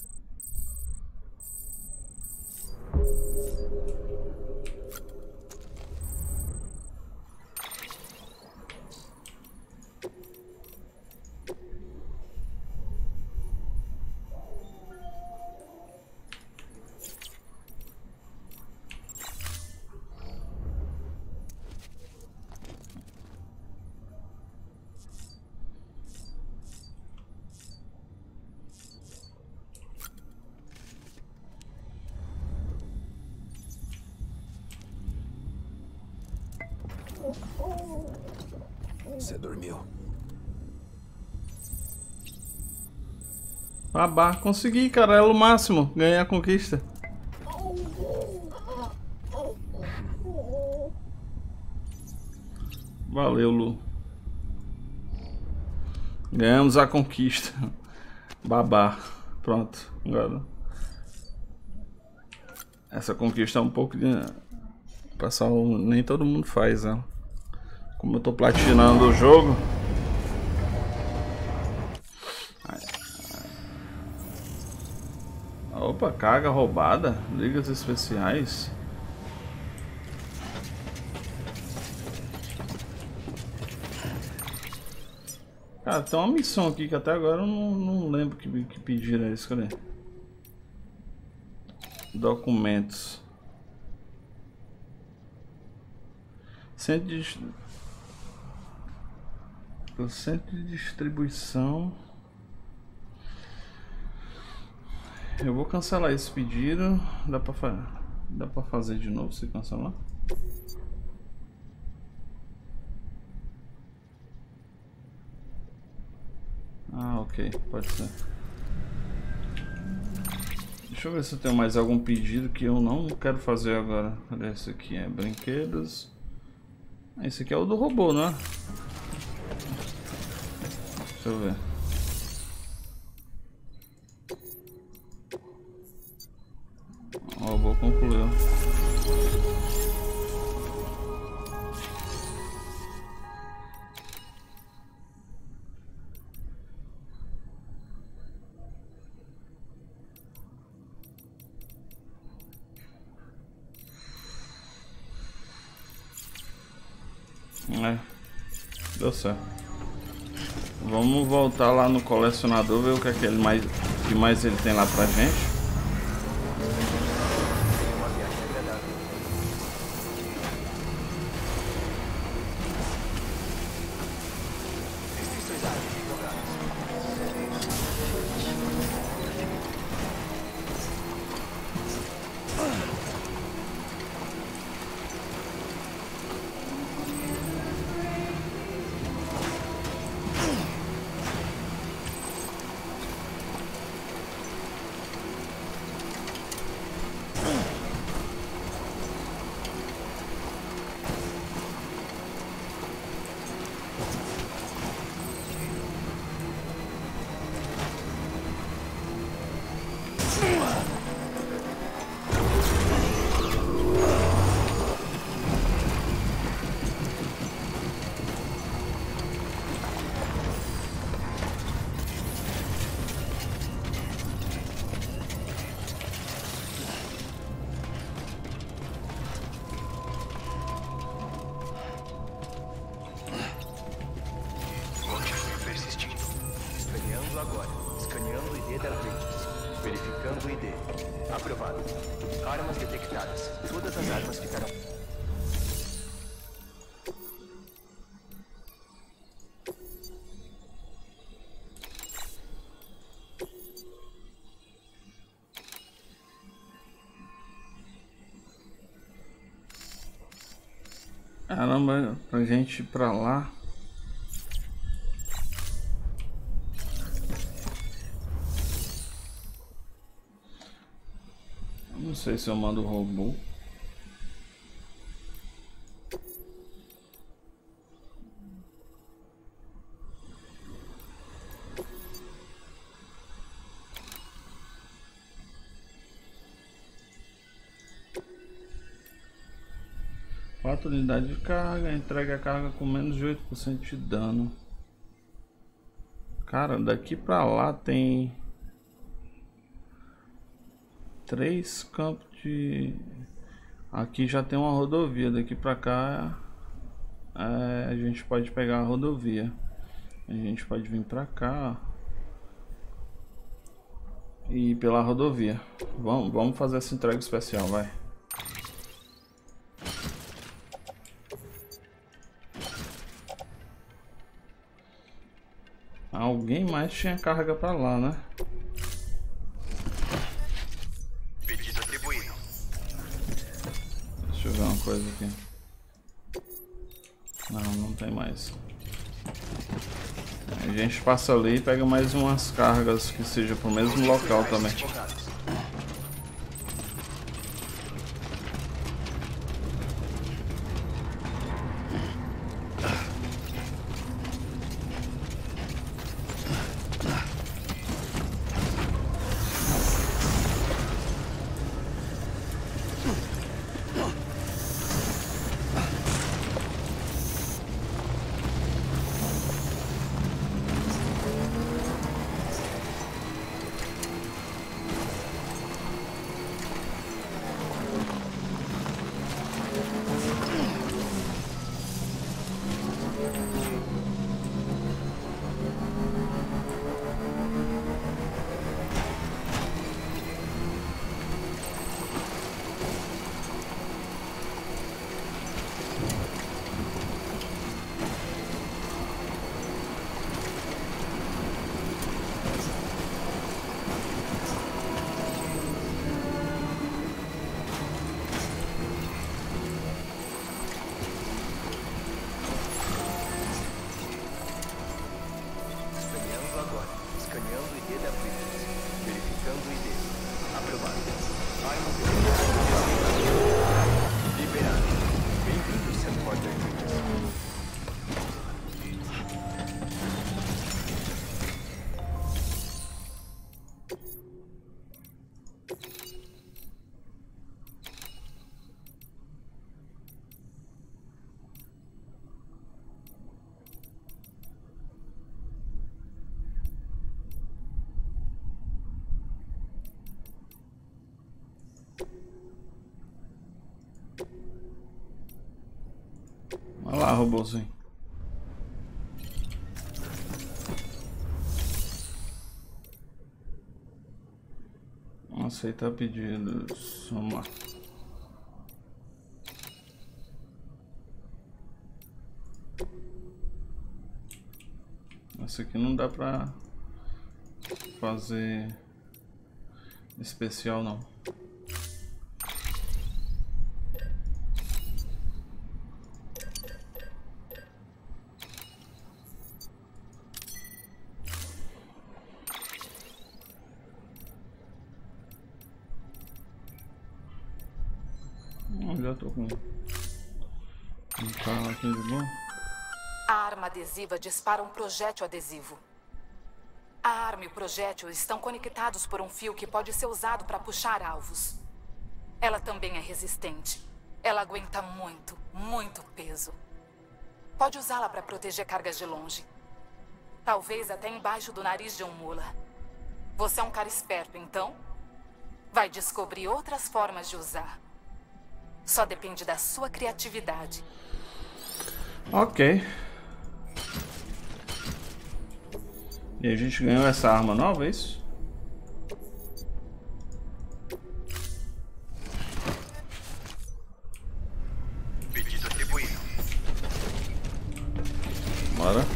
Você dormiu. Babá, consegui, cara. É o máximo. Ganhar a conquista. Valeu, Lu. Ganhamos a conquista. Babá. Pronto. Agora. Essa conquista é um pouco de... O pessoal, nem todo mundo faz, né? Como eu tô platinando o jogo. Opa, carga roubada. Ligas especiais. Cara, tem uma missão aqui que até agora eu não, não lembro que, que pediram isso. Cadê? Documentos. Centro de... O centro de distribuição. Eu vou cancelar esse pedido. Dá pra, fa... Dá pra fazer de novo se cancelar? Ah, ok, pode ser. Deixa eu ver se eu tenho mais algum pedido que eu não quero fazer agora. Cadê esse aqui? É brinquedos. Esse aqui é o do robô, né? Deixa eu ver. O robô concluiu. É, deu certo. Vamos voltar lá no colecionador, ver o que é que ele mais, que mais ele tem lá pra gente. Aprovado. Armas detectadas. Todas as armas ficarão... Caramba, pra gente ir pra lá. Não sei se eu mando o robô. quatro unidades de carga, entrega a carga com menos de oito por cento de dano. Cara, daqui pra lá tem três campos de... Aqui já tem uma rodovia, daqui pra cá é, a gente pode pegar a rodovia. A gente pode vir pra cá e ir pela rodovia. Vamos, vamos fazer essa entrega especial, vai. Alguém mais tinha carga pra lá, né? Pedido atribuído. Deixa eu ver uma coisa aqui. Não, não tem mais. A gente passa ali e pega mais umas cargas que seja pro mesmo local também. Olha lá, robôzinho. Aceitar pedidos. Vamos lá. Essa aqui não dá pra fazer especial não. Já tô com um carro aqui de bom. A arma adesiva dispara um projétil adesivo. A arma e o projétil estão conectados por um fio que pode ser usado para puxar alvos. Ela também é resistente. Ela aguenta muito, muito peso. Pode usá-la para proteger cargas de longe. Talvez até embaixo do nariz de um mula. Você é um cara esperto, então? Vai descobrir outras formas de usar. Só depende da sua criatividade. Ok. E a gente ganhou essa arma nova, é isso? Bora.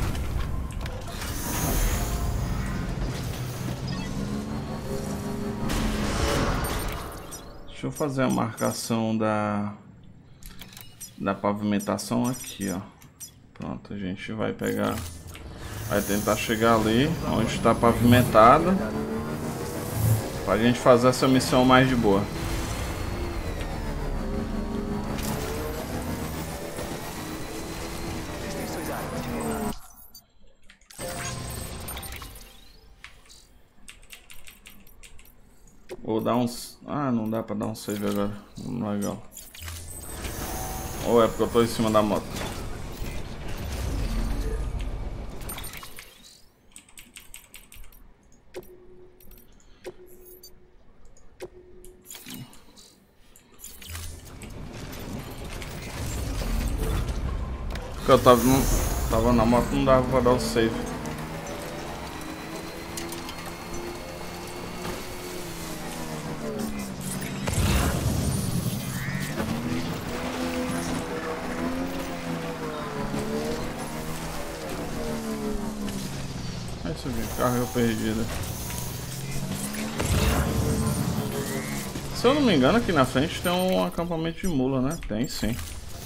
Deixa eu fazer a marcação da da pavimentação aqui, ó. Pronto, a gente vai pegar, vai tentar chegar ali onde está pavimentado, pra gente fazer essa missão mais de boa. Vou dar uns... Ah, não dá pra dar um save agora. Legal. Ou é porque eu tô em cima da moto? Porque eu tava, não, tava na moto, não dava pra dar o save. Isso aqui, carga perdida. Se eu não me engano, aqui na frente tem um acampamento de mula, né? Tem sim.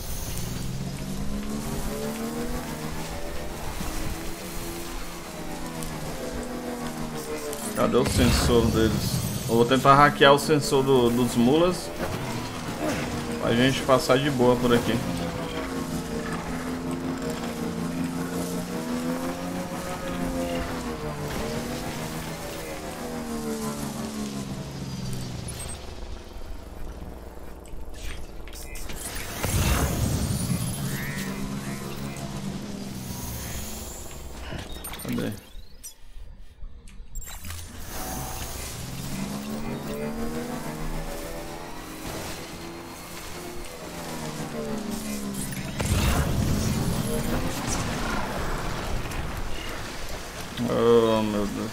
Cadê o sensor deles? Eu vou tentar hackear o sensor do, dos mulas pra gente passar de boa por aqui. Cadê? Oh, meu Deus.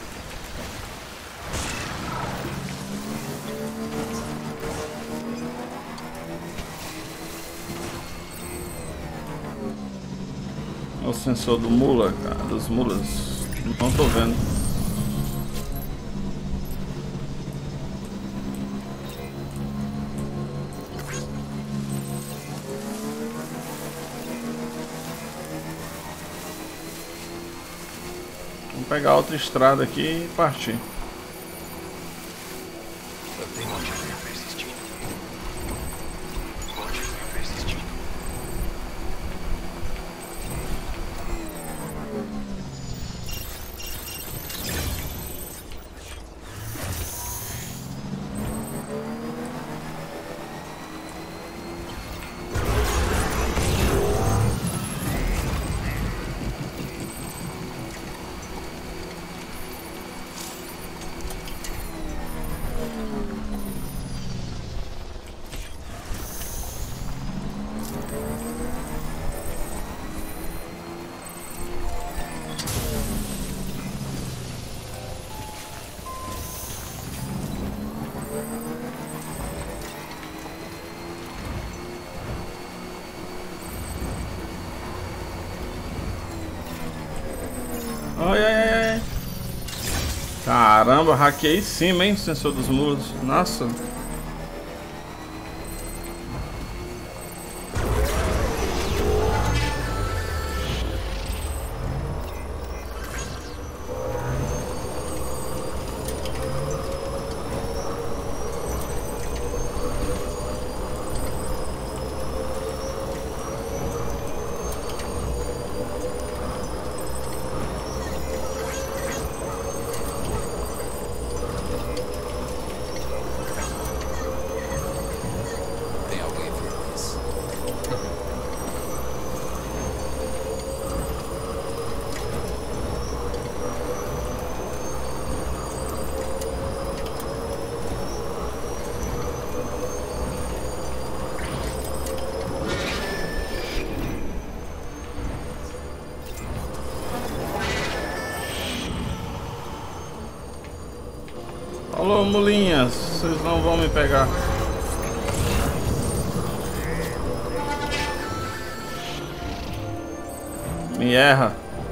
O sensor do mula, cara, dos mulas. Não tô vendo. Vamos pegar outra estrada aqui e partir. Eu tenho um desvio persistindo. Um desvio persistindo. Ai, ai, ai, ai. Caramba, hackeei sim, hein, o sensor dos mulos. Nossa. Tem alguém feliz. Alô, mulinhas, vocês não vão me pegar. Me erra.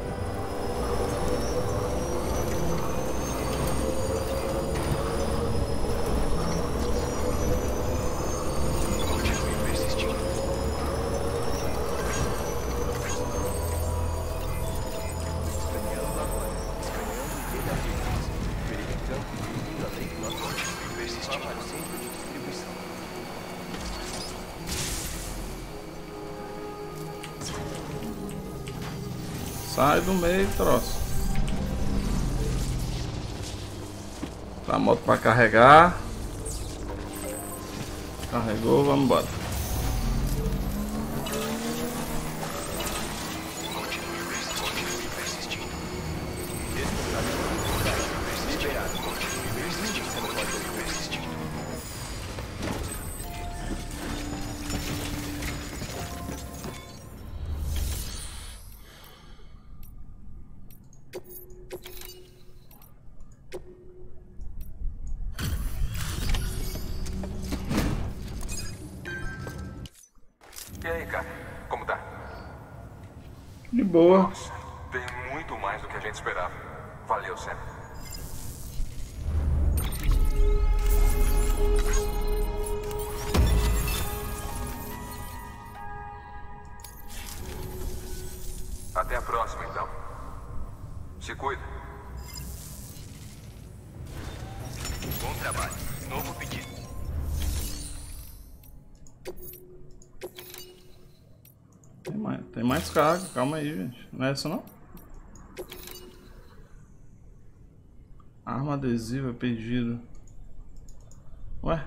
Sai do meio, troço. Tá a moto pra carregar. Carregou, vamos embora. E aí, cara? Como tá? De boa. Nossa, tem muito mais do que a gente esperava. Valeu, Sam. Até a próxima, então. Se cuida. Bom trabalho. Novo pedido. Tem mais, tem mais carga, calma aí, gente. Não é essa não? Arma adesiva pedido. Ué?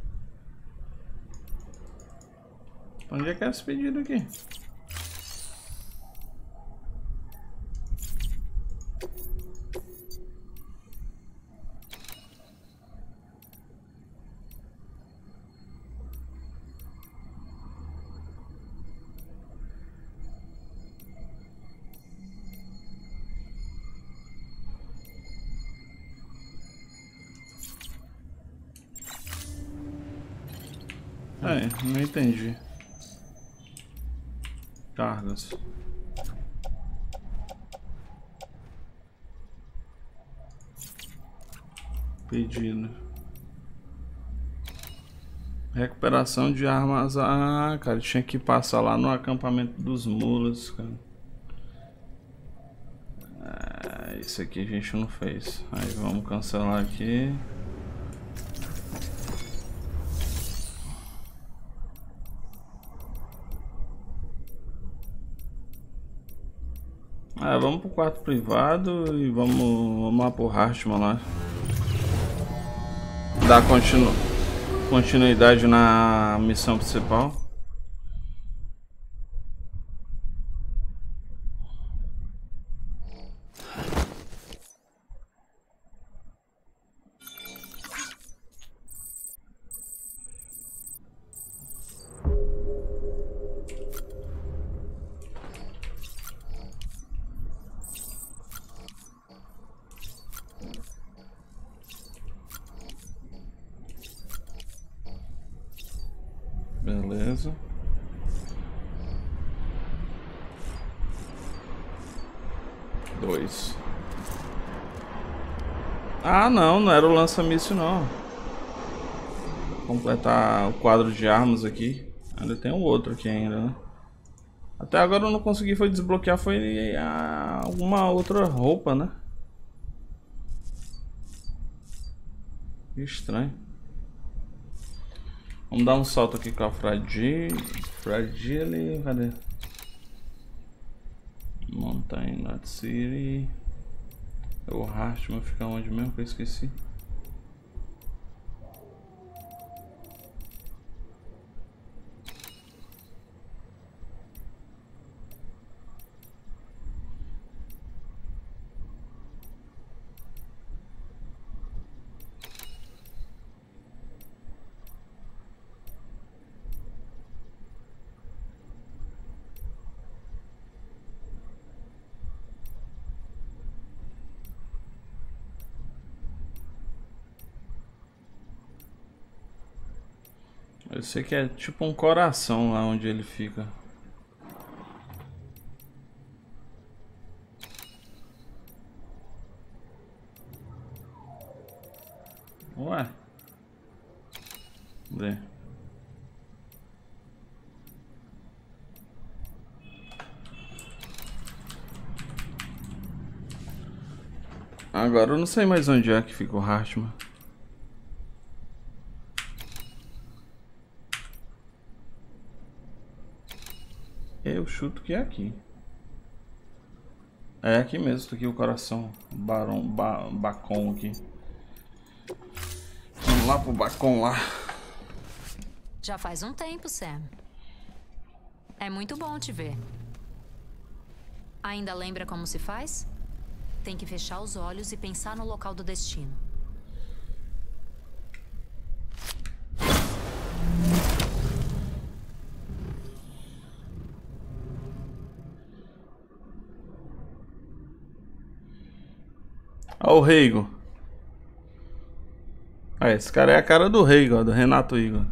Onde é que é esse pedido aqui? É, não entendi. Cargas. Pedido. Recuperação de armas. Ah, cara, tinha que passar lá no acampamento dos mulas, cara. Ah, isso aqui a gente não fez. Aí vamos cancelar aqui. Ah, vamos pro quarto privado e vamos, vamos lá pro Hartman lá. Dar continu, continuidade na missão principal. Beleza. Dois. Ah, não, não era o lança-míssil, não. Vou completar o quadro de armas aqui. Ainda tem um outro aqui ainda, né? Até agora eu não consegui foi desbloquear foi a, alguma outra roupa, né? Que estranho. Vamos dar um salto aqui com a Fragile. Fragile, cadê? Mountain Not City. O Hartman fica onde mesmo que eu esqueci? Eu sei que é tipo um coração lá onde ele fica. Ué. Cadê? Agora eu não sei mais onde é que fica o Hartman. Eu chuto que é aqui. É aqui mesmo, tá aqui o coração. Barão, ba, Bacon aqui. Vamos lá pro Bacon lá. Já faz um tempo, Sam. É muito bom te ver. Ainda lembra como se faz? Tem que fechar os olhos e pensar no local do destino. Ó o Reigo. Ah, esse cara é a cara do Reigo, ó, do Renato Igor.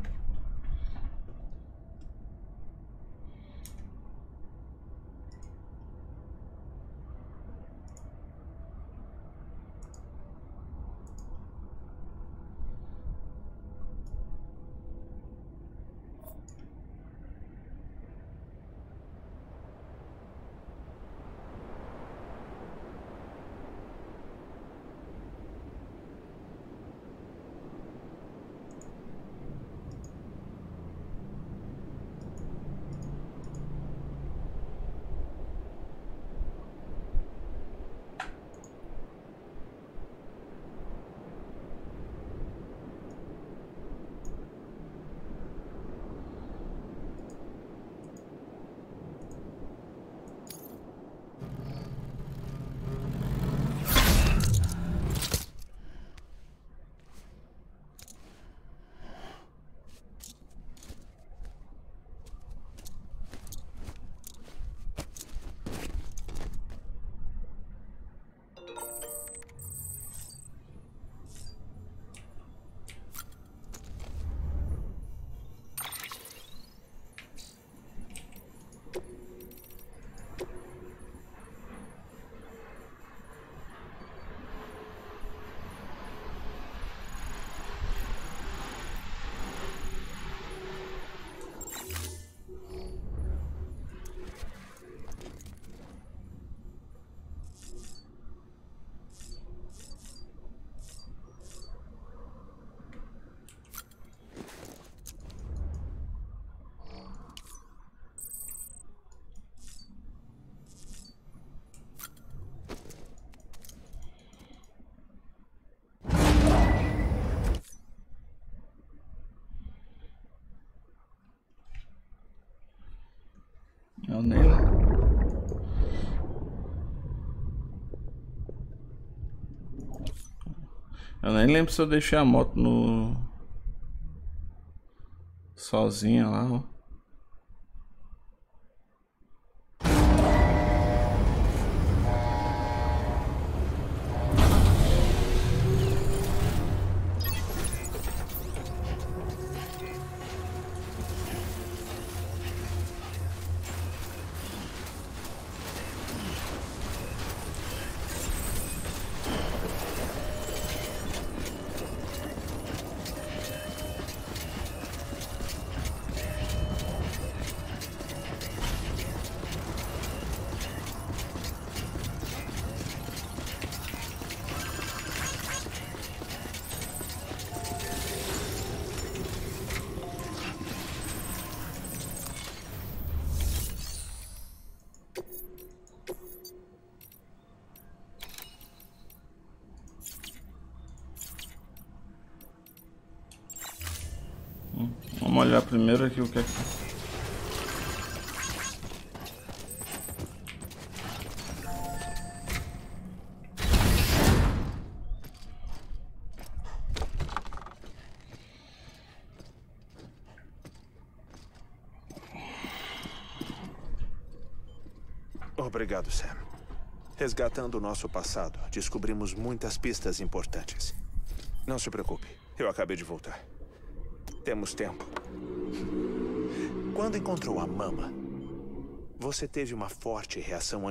Eu nem... Eu nem lembro se eu deixei a moto no... sozinha lá, ó. Vamos olhar primeiro aqui o que é que... Obrigado, Sam. Resgatando o nosso passado, descobrimos muitas pistas importantes. Não se preocupe, eu acabei de voltar. Temos tempo. Quando encontrou a mama, você teve uma forte reação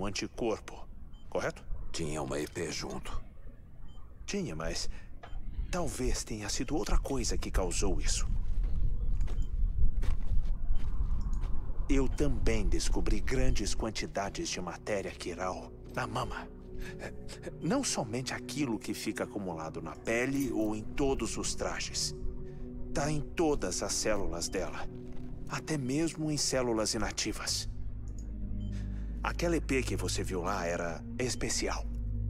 antígeno-anticorpo, correto? Tinha uma E P junto. Tinha, mas talvez tenha sido outra coisa que causou isso. Eu também descobri grandes quantidades de matéria quiral na mama. Não somente aquilo que fica acumulado na pele ou em todos os trajes. Tá em todas as células dela. Até mesmo em células inativas. Aquela E P que você viu lá era especial.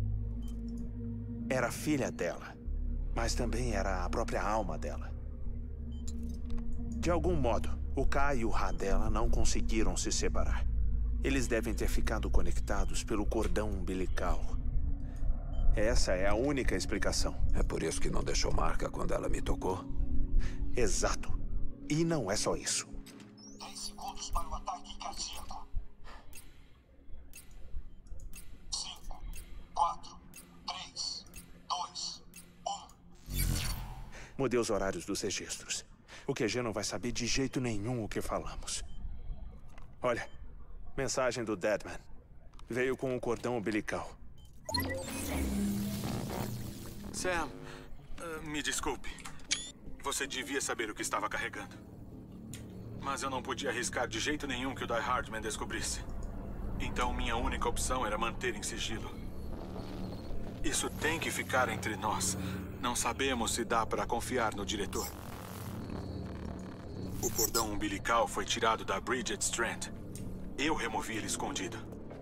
Era filha dela, mas também era a própria alma dela. De algum modo, o K e o Ra dela não conseguiram se separar. Eles devem ter ficado conectados pelo cordão umbilical. Essa é a única explicação. É por isso que não deixou marca quando ela me tocou? Exato. E não é só isso. dez segundos para o ataque cardíaco. cinco, quatro, três, dois, um. Mudei os horários dos registros. O Q G não vai saber de jeito nenhum o que falamos. Olha, mensagem do Deadman. Veio com um cordão umbilical. Sam, uh, me desculpe. Você devia saber o que estava carregando. Mas eu não podia arriscar de jeito nenhum que o Die Hardman descobrisse. Então minha única opção era manter em sigilo. Isso tem que ficar entre nós. Não sabemos se dá para confiar no diretor. O cordão umbilical foi tirado da Bridget Strand. Eu removi ele escondido.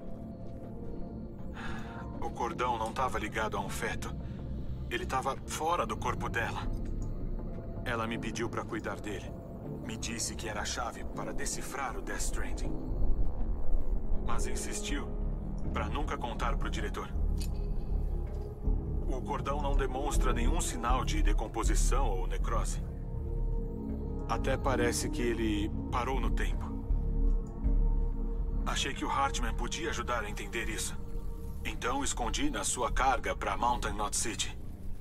O cordão não estava ligado a um feto. Ele estava fora do corpo dela. Ela me pediu para cuidar dele. Me disse que era a chave para decifrar o Death Stranding. Mas insistiu para nunca contar para o diretor. O cordão não demonstra nenhum sinal de decomposição ou necrose. Até parece que ele parou no tempo. Achei que o Hartman podia ajudar a entender isso. Então escondi na sua carga para Mountain Knot City.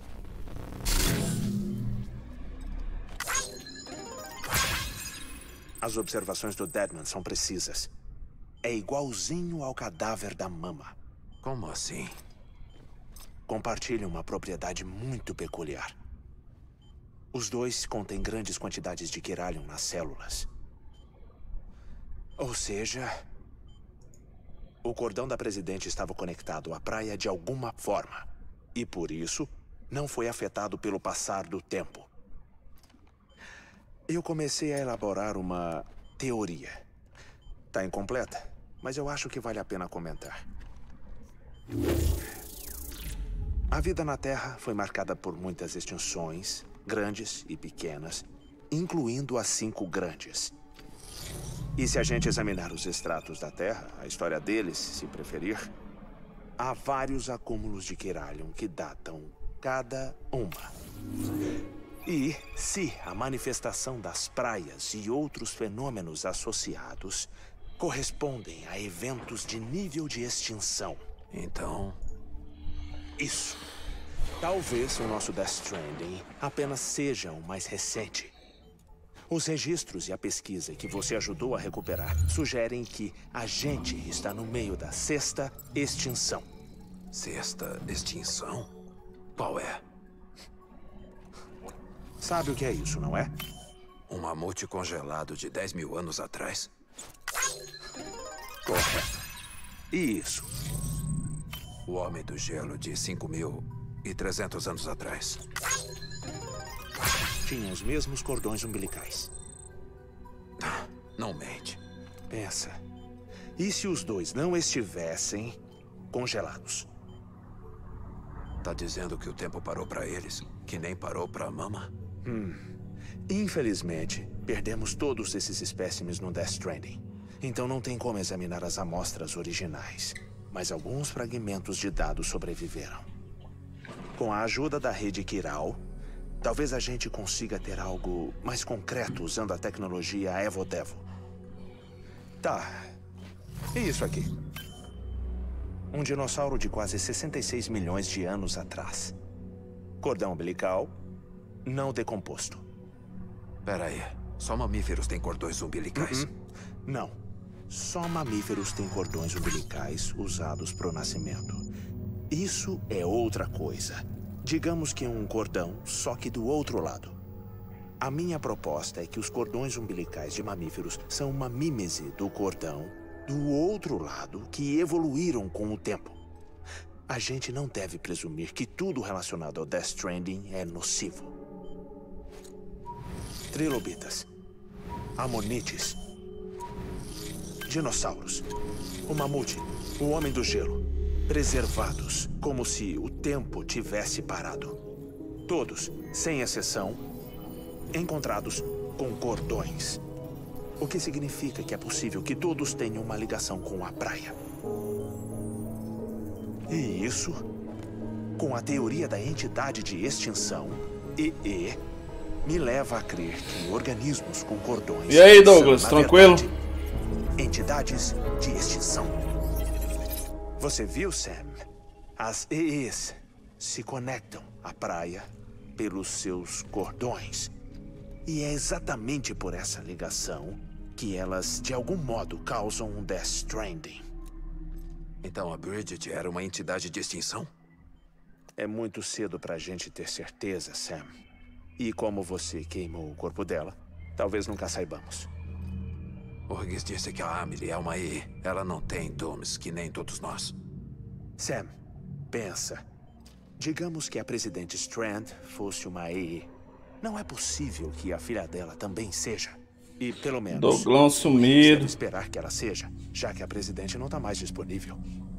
As observações do Deadman são precisas. É igualzinho ao cadáver da mama. Como assim? Compartilham uma propriedade muito peculiar. Os dois contêm grandes quantidades de quiralium nas células. Ou seja, o cordão da Presidente estava conectado à praia de alguma forma. E por isso, não foi afetado pelo passar do tempo. Eu comecei a elaborar uma teoria. Tá incompleta, mas eu acho que vale a pena comentar. A vida na Terra foi marcada por muitas extinções, grandes e pequenas, incluindo as cinco grandes. E se a gente examinar os estratos da Terra, a história deles, se preferir, há vários acúmulos de quiralium que datam cada uma. E se a manifestação das praias e outros fenômenos associados correspondem a eventos de nível de extinção. Então... Isso. Talvez o nosso Death Stranding apenas seja o mais recente. Os registros e a pesquisa que você ajudou a recuperar sugerem que a gente está no meio da sexta extinção. Sexta extinção? Qual é? Sabe o que é isso, não é? Um mamute congelado de dez mil anos atrás? Correto. E isso? O Homem do Gelo de cinco mil e trezentos anos atrás. Tinham os mesmos cordões umbilicais. Não mente. Pensa. E se os dois não estivessem congelados? Tá dizendo que o tempo parou pra eles, que nem parou pra mama? Hum. Infelizmente, perdemos todos esses espécimes no Death Stranding. Então não tem como examinar as amostras originais. Mas alguns fragmentos de dados sobreviveram. Com a ajuda da rede quiral, talvez a gente consiga ter algo mais concreto usando a tecnologia Evodevo. Tá. E isso aqui? Um dinossauro de quase sessenta e seis milhões de anos atrás. Cordão umbilical, não decomposto. Pera aí. Só mamíferos têm cordões umbilicais? Uh-uh. Não. Só mamíferos têm cordões umbilicais usados para o nascimento. Isso é outra coisa. Digamos que é um cordão, só que do outro lado. A minha proposta é que os cordões umbilicais de mamíferos são uma mímese do cordão do outro lado que evoluíram com o tempo. A gente não deve presumir que tudo relacionado ao Death Stranding é nocivo. Trilobitas, amonites, dinossauros, o mamute, o homem do gelo, preservados, como se o tempo tivesse parado. Todos, sem exceção, encontrados com cordões. O que significa que é possível que todos tenham uma ligação com a praia. E isso, com a teoria da entidade de extinção, E E, me leva a crer que organismos com cordões... E aí, Douglas, são, tranquilo? Verdade, entidades de extinção. Você viu, Sam? As E Es se conectam à praia pelos seus cordões. E é exatamente por essa ligação que elas, de algum modo, causam um Death Stranding. Então a Bridget era uma entidade de extinção? É muito cedo pra gente ter certeza, Sam. E como você queimou o corpo dela, talvez nunca saibamos. O Higgs disse que a Amelie é uma E E. Ela não tem dooms, que nem todos nós. Sam, pensa. Digamos que a Presidente Strand fosse uma E E. Não é possível que a filha dela também seja. E, pelo menos, Douglas sumido. esperar que ela seja, já que a Presidente não está mais disponível.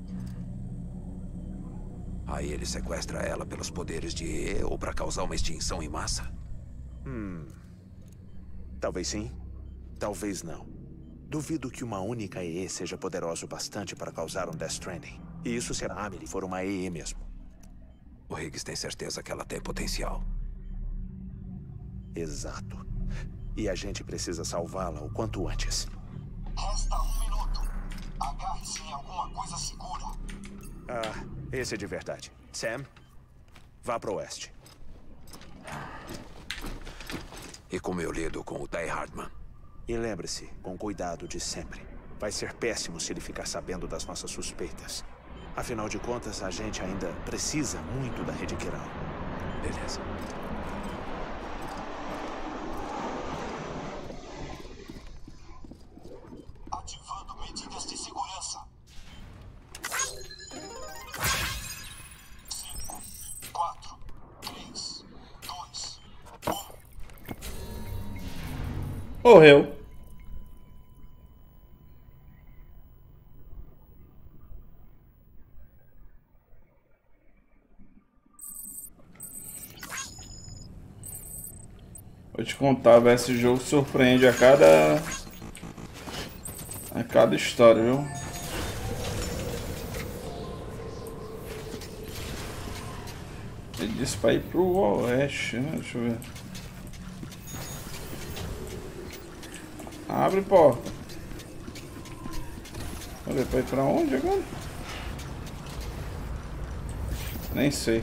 Aí ele sequestra ela pelos poderes de E E ou para causar uma extinção em massa? Hum... Talvez sim, talvez não. Duvido que uma única E E seja poderosa o bastante para causar um Death Stranding. E isso se a Amelie for uma E E mesmo. O Higgs tem certeza que ela tem potencial. Exato. E a gente precisa salvá-la o quanto antes. Resta um minuto. Agarre-se em alguma coisa segura. Ah, esse é de verdade. Sam, vá pro oeste. E como eu lido com o Die Hardman? E lembre-se, com cuidado de sempre. Vai ser péssimo se ele ficar sabendo das nossas suspeitas. Afinal de contas, a gente ainda precisa muito da Rede Kiral. Beleza. Ativando medidas de segurança. Cinco, quatro, três, dois, um. Morreu. Vou te contar, velho, esse jogo surpreende a cada... a cada história, viu? Ele disse pra ir pro oeste, né? Deixa eu ver. Abre porta. Olha, pra ir pra onde agora? Nem sei.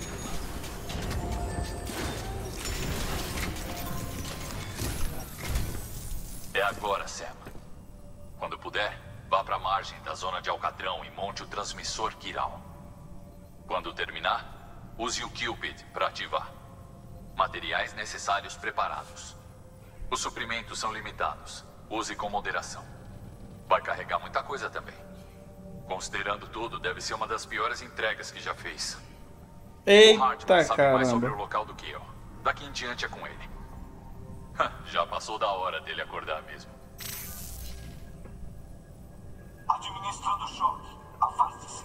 É agora, Sam. Quando puder, vá para a margem da zona de Alcatrão e monte o transmissor Kiral. Quando terminar, use o Cupid para ativar. Materiais necessários preparados. Os suprimentos são limitados. Use com moderação. Vai carregar muita coisa também. Considerando tudo, deve ser uma das piores entregas que já fez. Eita, o Hartman sabe caramba. mais sobre o local do que eu. Daqui em diante é com ele. Já passou da hora dele acordar mesmo. Administrando choque. Afaste-se.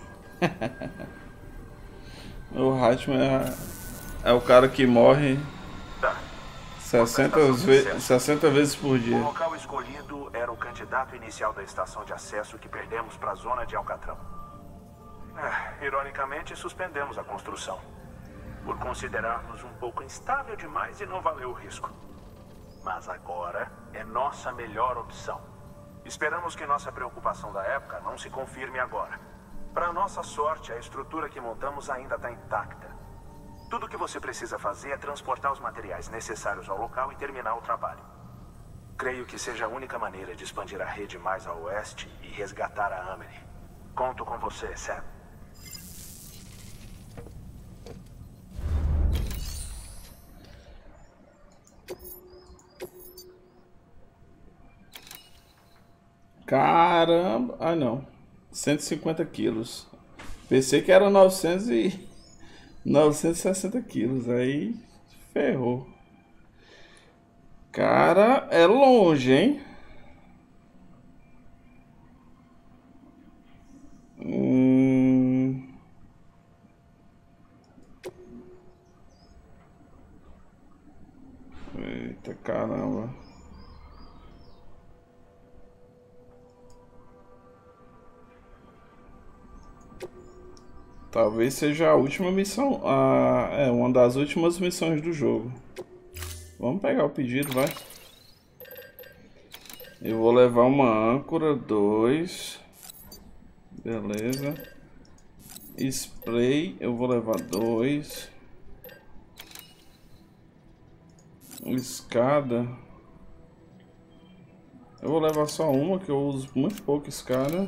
O Hartman é, é o cara que morre sessenta, ve sessenta vezes por dia. O local escolhido era o candidato inicial da estação de acesso que perdemos para a zona de Alcatrão. É, ironicamente, suspendemos a construção, por considerarmos um pouco instável demais e não valeu o risco. Mas agora é nossa melhor opção. Esperamos que nossa preocupação da época não se confirme agora. Para nossa sorte, a estrutura que montamos ainda está intacta. Tudo o que você precisa fazer é transportar os materiais necessários ao local e terminar o trabalho. Creio que seja a única maneira de expandir a rede mais ao oeste e resgatar a Amelie. Conto com você, Sam. Caramba. Ah, não. cento e cinquenta quilos. Pensei que era novecentos e... novecentos e sessenta quilos. Aí ferrou. Cara, é longe, hein? Hum... Eita caramba. Talvez seja a última missão. A, é uma das últimas missões do jogo. Vamos pegar o pedido, vai. Eu vou levar uma âncora, dois. Beleza. Spray, eu vou levar dois. Escada. Eu vou levar só uma, que eu uso muito pouco escada.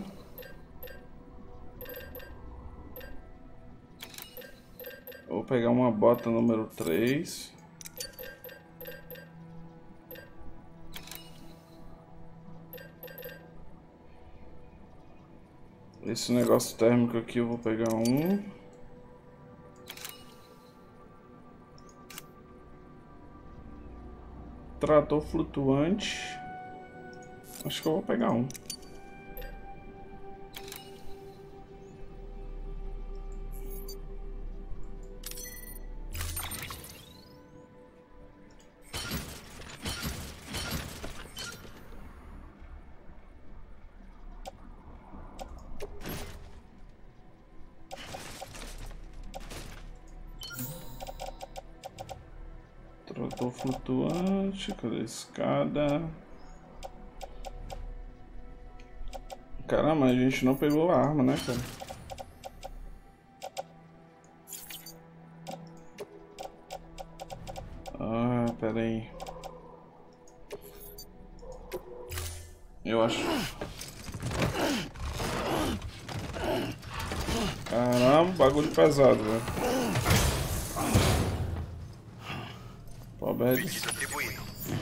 Vou pegar uma bota número três. Esse negócio térmico aqui eu vou pegar um. Trator flutuante. Acho que eu vou pegar um. Trator flutuante, cadê a escada? Caramba, a gente não pegou a arma, né, cara? Ah, pera aí. Eu acho... Caramba, bagulho pesado, velho. Pobre. Pedido atribuído.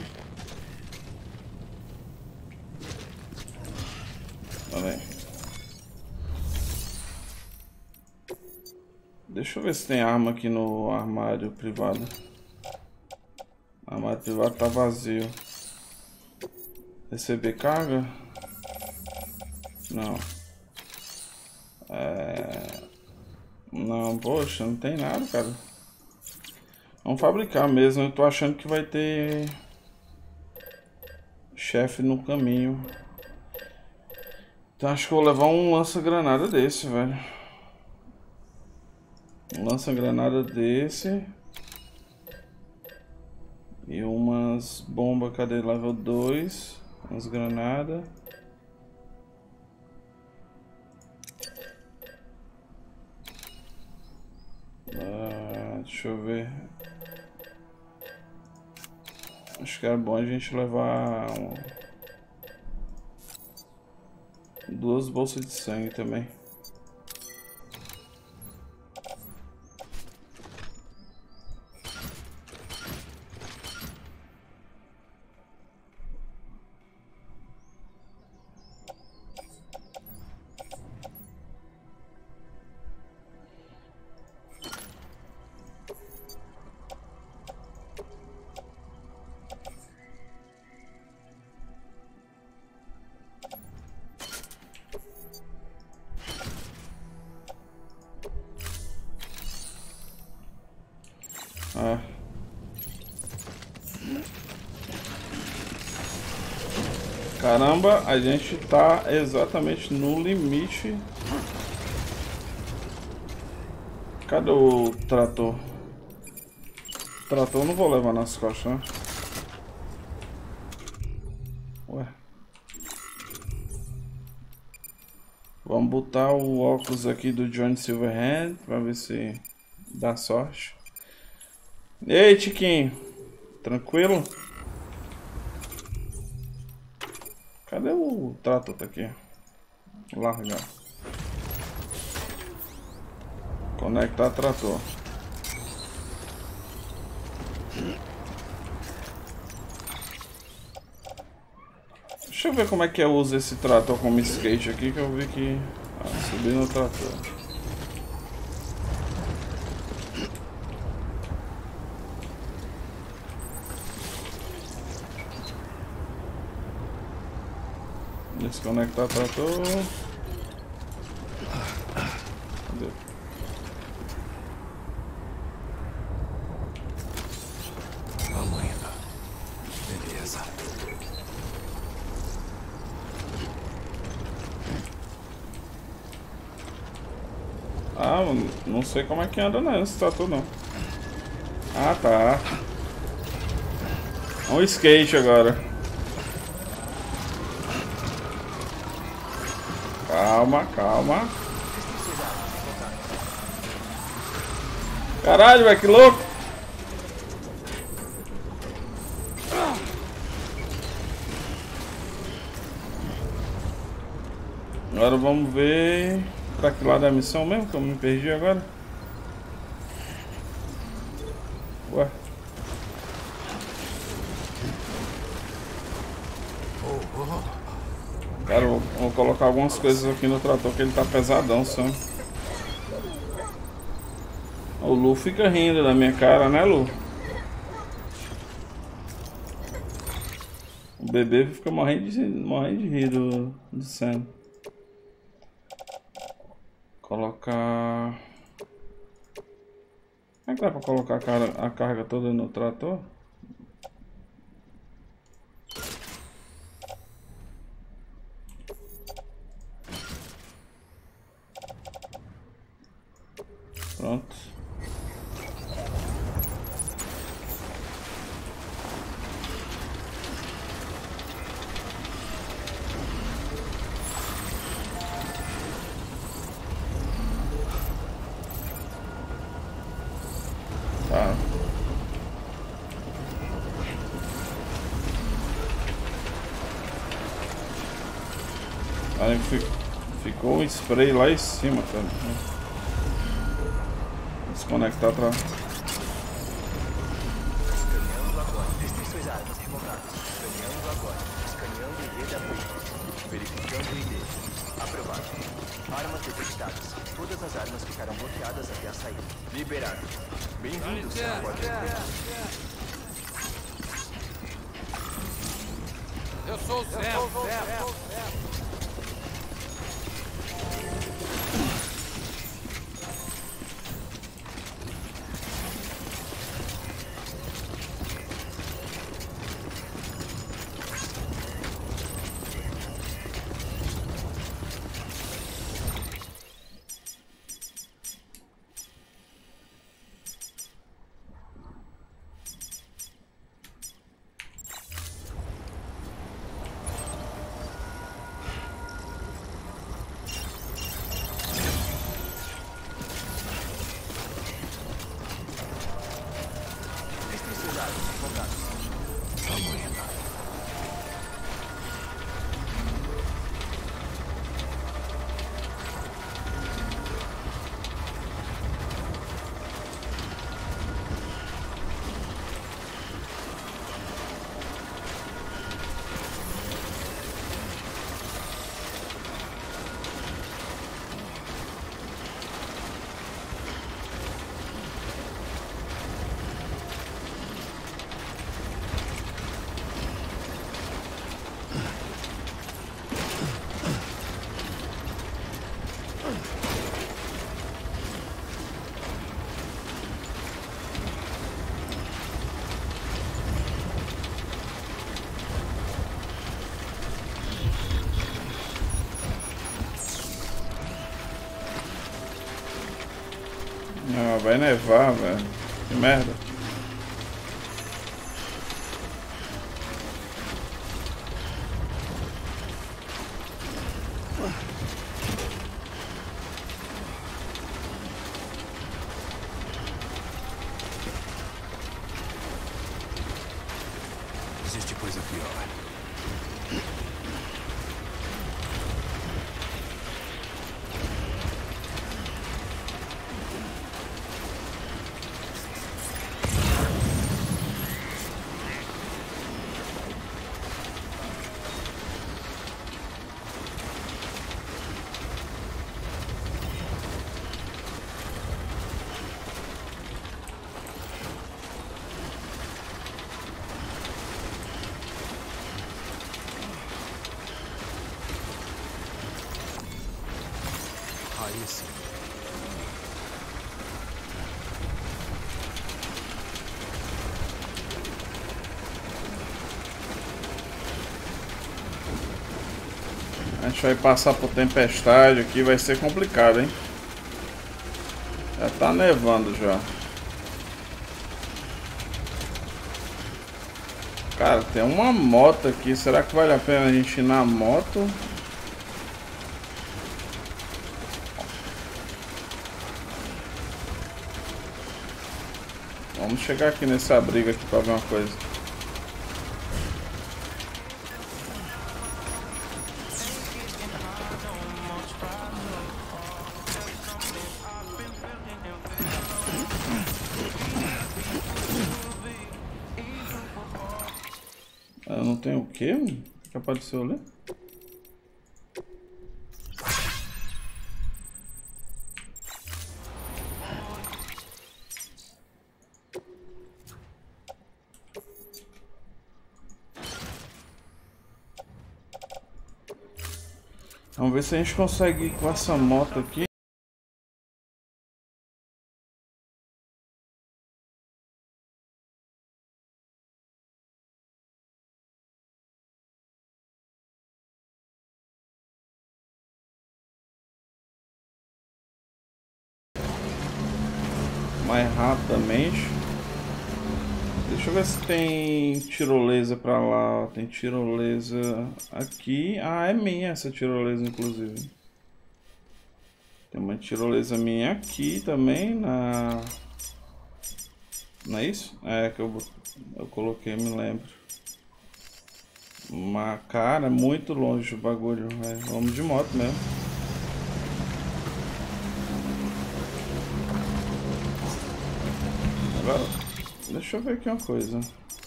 Olha aí. Deixa eu ver se tem arma aqui no armário privado. O armário privado tá vazio. Receber carga? Não. É... Não, poxa, não tem nada, cara. Vamos fabricar mesmo. Eu tô achando que vai ter chefe no caminho. Então acho que eu vou levar um lança-granada desse, velho. Um lança-granada desse. E umas bombas, cadê? Level dois. Umas granadas. Ah, deixa eu ver. Acho que era bom a gente levar um... duas bolsas de sangue também. Ah. Caramba, a gente tá exatamente no limite. Cadê o trator? O trator eu não vou levar nas costas, né? Ué. Vamos botar o óculos aqui do Johnny Silverhand pra ver se dá sorte. Ei, Tiquinho, tranquilo? Cadê o trator? Tá aqui. Largar. Conectar trator. Deixa eu ver como é que eu uso esse trator como skate aqui, que eu vi que... Ah, subi no trator. Desconectar o trator. Cadê? Vamos indo. Beleza. Ah, não sei como é que anda não, esse trator não. Ah, tá. É um skate agora. Calma, calma. Caralho, velho, que louco! Agora vamos ver pra que lado é a missão mesmo, que eu me perdi agora. Ué. Cara, eu vou colocar algumas coisas aqui no trator que ele tá pesadão, sabe? O Lu fica rindo da minha cara, né, Lu? O bebê fica morrendo de, morrendo de rir do, do Sam. Colocar... Como é que dá pra colocar a, cara, a carga toda no trator? Pronto. Tá. Aí ficou o spray lá em cima, cara. Desconectar pra... Escaneando agora. Descrições armas revogadas. Escaneando agora. Escaneando I D W. Verificando I D. Aprovado. Armas detectadas. Todas as armas ficarão bloqueadas até a saída. Liberado. Bem-vindos, Eu sou o Zé. Ah, vai nevar, velho. Que merda. Existe coisa pior. Aí sim. A gente vai passar por tempestade aqui, vai ser complicado, hein? Já tá nevando já. Cara, tem uma moto aqui. Será que vale a pena a gente ir na moto? Vamos chegar aqui nesse abrigo aqui pra ver uma coisa. Eu não tenho o quê? O que apareceu ali? Vamos ver se a gente consegue ir com essa moto aqui. Mais rapidamente. Deixa eu ver se tem tirolesa pra lá. Tem tirolesa aqui. Ah, é minha essa tirolesa, inclusive. Tem uma tirolesa minha aqui também na... Não é isso? É que eu, eu coloquei, me lembro. Uma cara muito longe o bagulho. É, vamos de moto mesmo. Agora, deixa eu ver aqui uma coisa.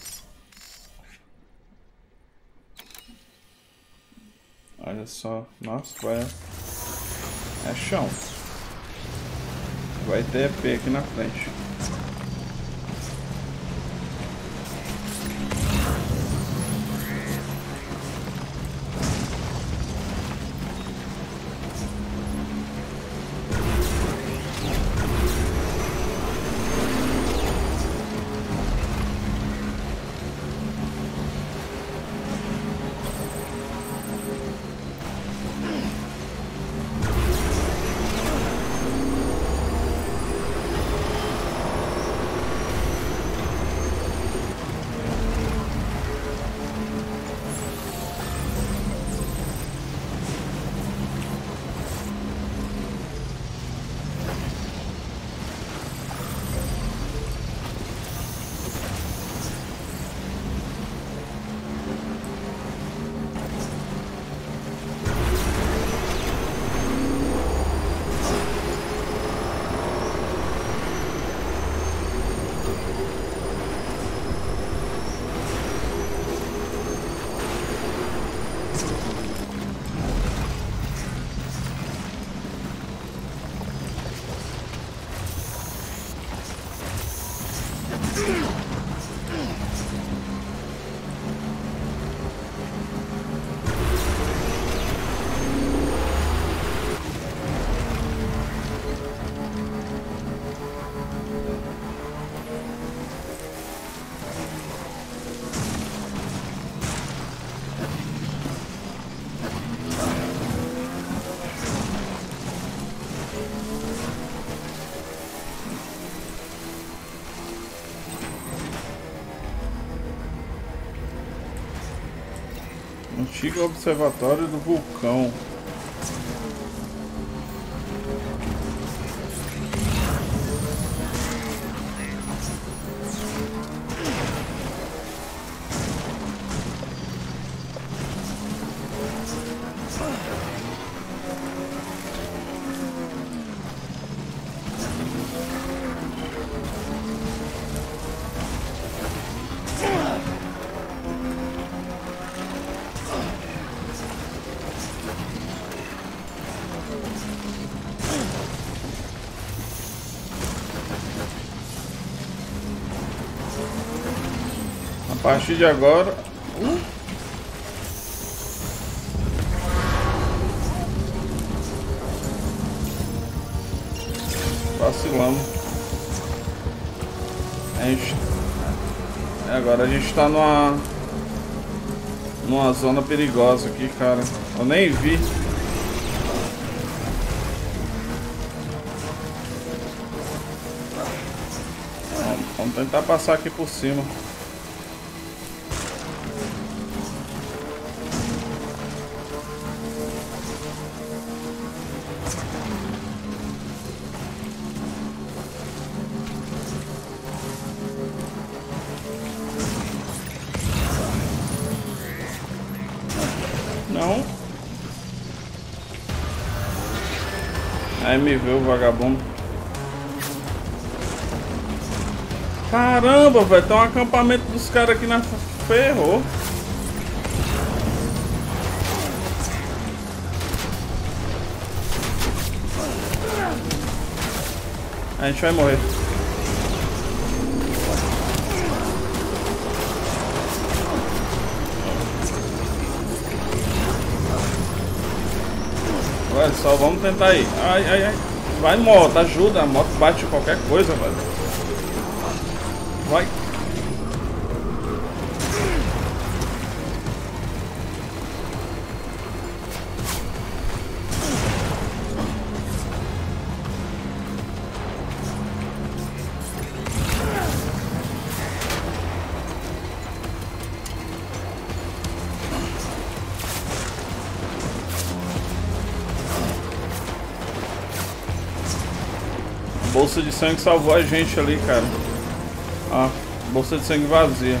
Olha só, nossa, vai... É chão. Vai ter E P aqui na frente. Antigo observatório do vulcão. A partir de agora... Uh. Vacilamos. A gente... Agora a gente tá numa... Numa zona perigosa aqui, cara. Eu nem vi. Vamos, vamos tentar passar aqui por cima. Não. Aí me vê o vagabundo. Caramba, velho. Tem um acampamento dos caras aqui na ferrou. A gente vai morrer. Olha só, vamos tentar aí. Ai, ai, ai. Vai, moto, ajuda. A moto bate em qualquer coisa, velho. Vai. Bolsa de sangue salvou a gente ali, cara. Ó, bolsa de sangue vazia.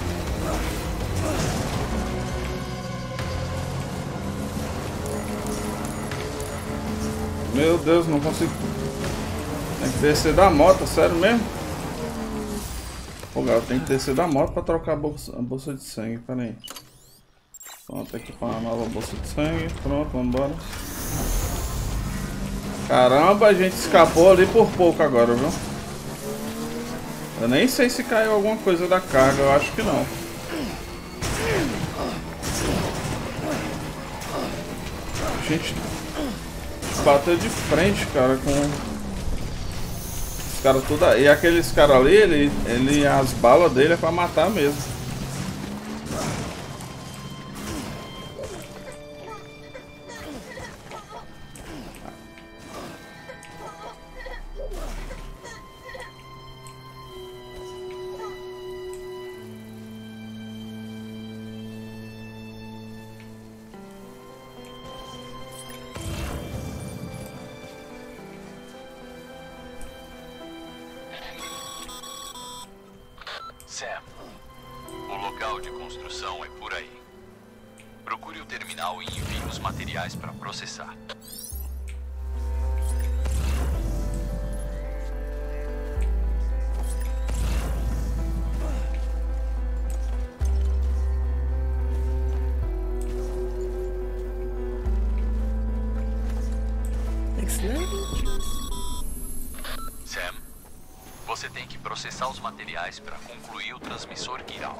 Meu Deus, não consigo. Tem que descer da moto, sério mesmo? Pô, galera, tem que descer da moto pra trocar a bolsa, a bolsa de sangue. Pera aí. Pronto, aqui para uma nova bolsa de sangue. Pronto, vamos embora. Caramba, a gente escapou ali por pouco agora, viu? Eu nem sei se caiu alguma coisa da carga, eu acho que não. A gente bateu de frente, cara, com os caras tudo aí. E aqueles caras ali, ele, ele, as balas dele é pra matar mesmo. Sam, o local de construção é por aí. Procure o terminal e envie os materiais para processar. Sam, você tem que processar os materiais para concluir o transmissor Kiral.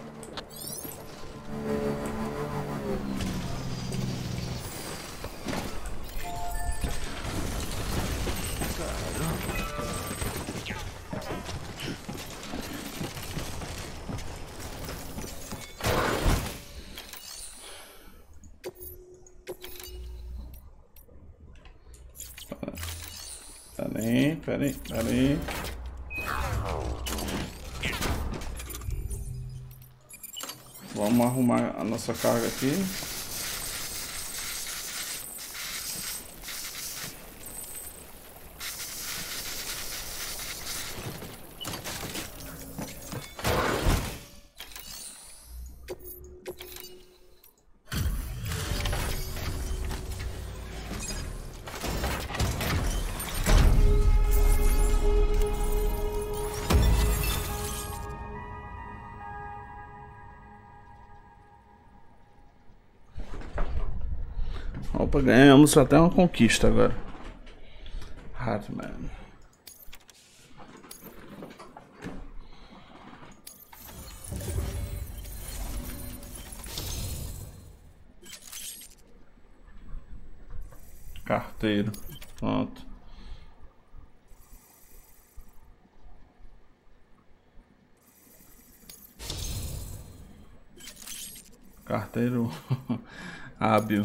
Peraí, peraí, peraí. Vamos arrumar a nossa carga aqui. Opa, ganhamos até uma conquista agora. Hartman. Carteiro. Pronto. Carteiro hábil.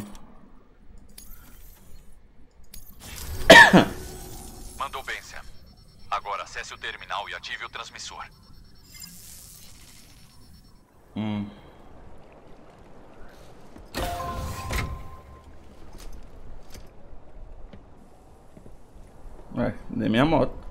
Mandou bem, Sam. Agora acesse o terminal e ative o transmissor. Hum. Ué, nem minha moto.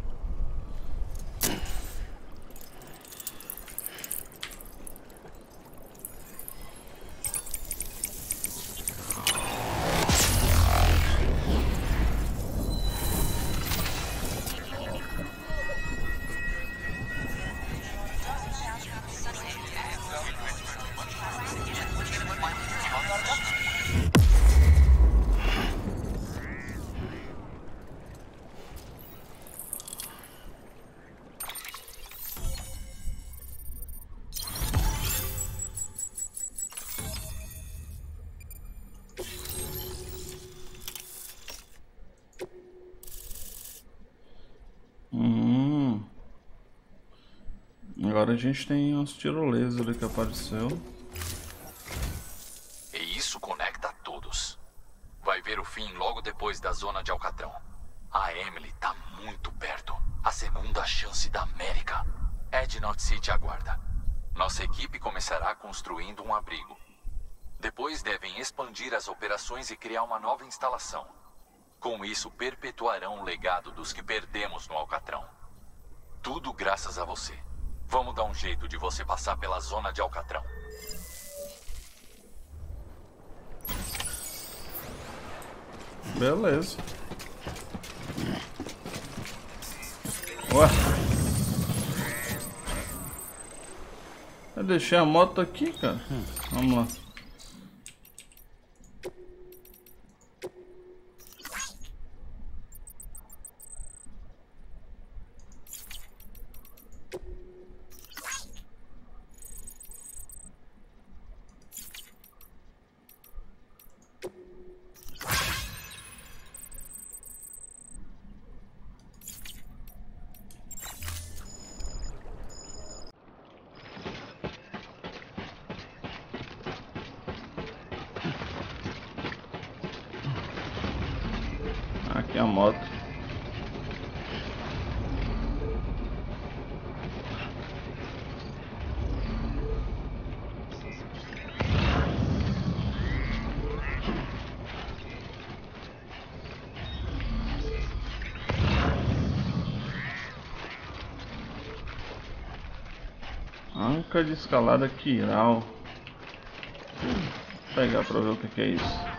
Hum. Agora a gente tem uns tiro laser ali que apareceu. E isso conecta a todos. Vai ver o fim logo depois da zona de Alcatrão. A Emily tá muito perto. A segunda chance da América. Ednot City aguarda. Nossa equipe começará construindo um abrigo. Depois devem expandir as operações e criar uma nova instalação. Com isso, perpetuarão o legado dos que perdemos no Alcatrão. Tudo graças a você. Vamos dar um jeito de você passar pela zona de Alcatrão. Beleza. Ué. Eu deixei a moto aqui, cara. Vamos lá. Aqui é a moto. Anca de escalada Kiral. Vou pegar pra ver o que, que é isso.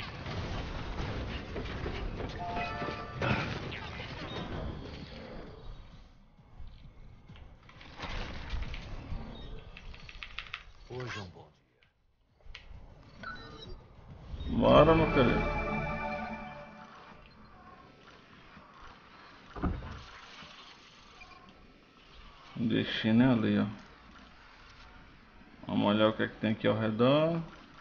Hoje é um bom dia. Bora, meu querido. O destino é ali, ó. Vamos olhar o que é que tem aqui ao redor.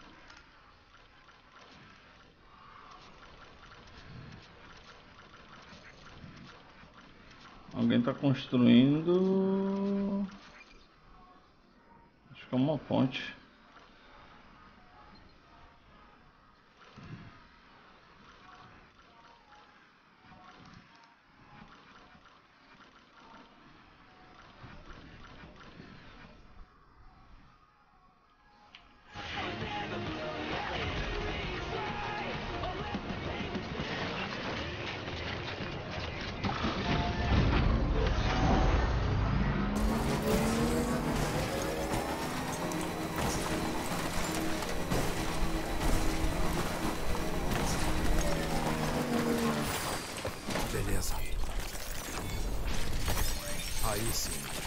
Alguém está construindo. Acho que é uma ponte. Beleza. Aí sim.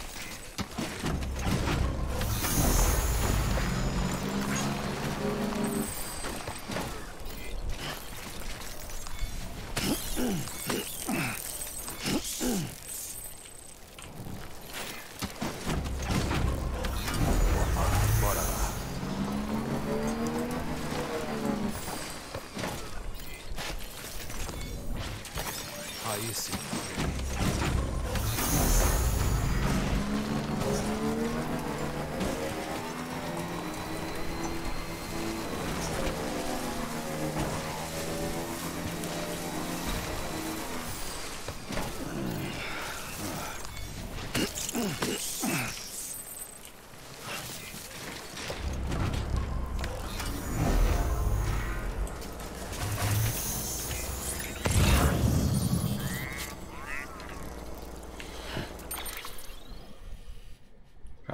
Bora lá. Aí sim.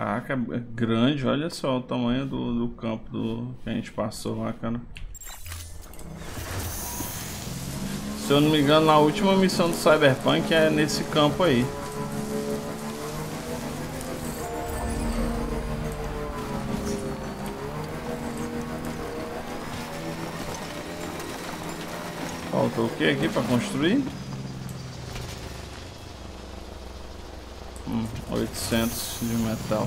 Caraca, é grande, olha só o tamanho do, do campo do, que a gente passou lá, cara. Se eu não me engano, na última missão do Cyberpunk é nesse campo aí. Faltou o que aqui para construir? Hum, oitocentos de metal.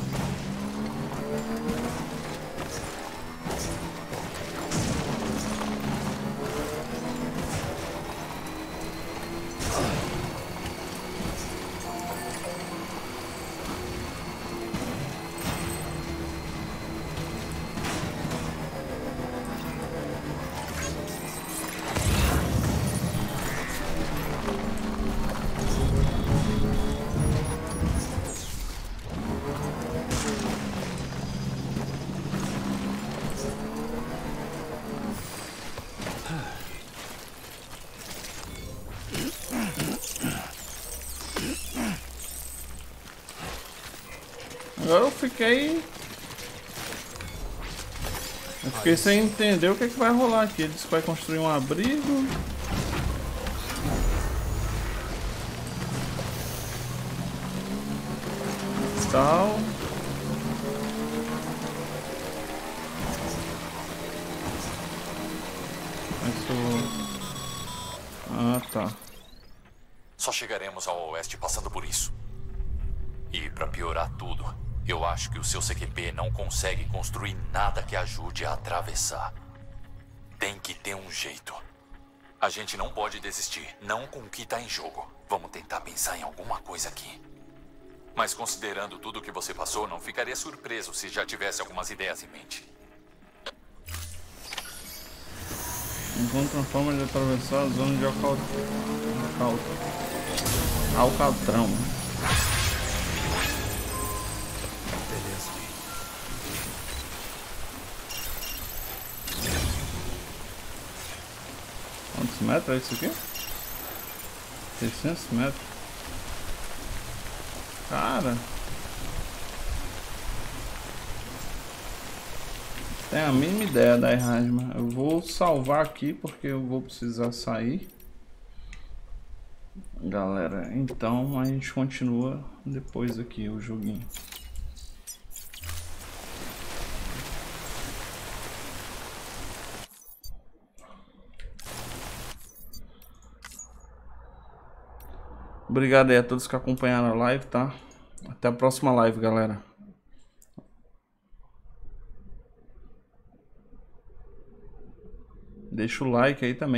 Agora eu fiquei... Eu fiquei sem entender o que, é que vai rolar aqui. Ele disse que vai construir um abrigo. Tal. Isso... Ah, tá. Só chegaremos ao oeste passando por isso. E pra piorar tudo, eu acho que o seu C Q P não consegue construir nada que ajude a atravessar. Tem que ter um jeito. A gente não pode desistir, não com o que tá em jogo. Vamos tentar pensar em alguma coisa aqui. Mas considerando tudo que você passou, não ficaria surpreso se já tivesse algumas ideias em mente. Encontra uma forma de atravessar a zona de Alcal... Alcal... Alcatrão. Beleza. Quantos metros é isso aqui? seiscentos metros. Cara. Tem a mínima ideia da Erasma. Eu vou salvar aqui porque eu vou precisar sair. Galera, então a gente continua depois aqui o joguinho. Obrigado aí a todos que acompanharam a live, tá? Até a próxima live, galera. Deixa o like aí também.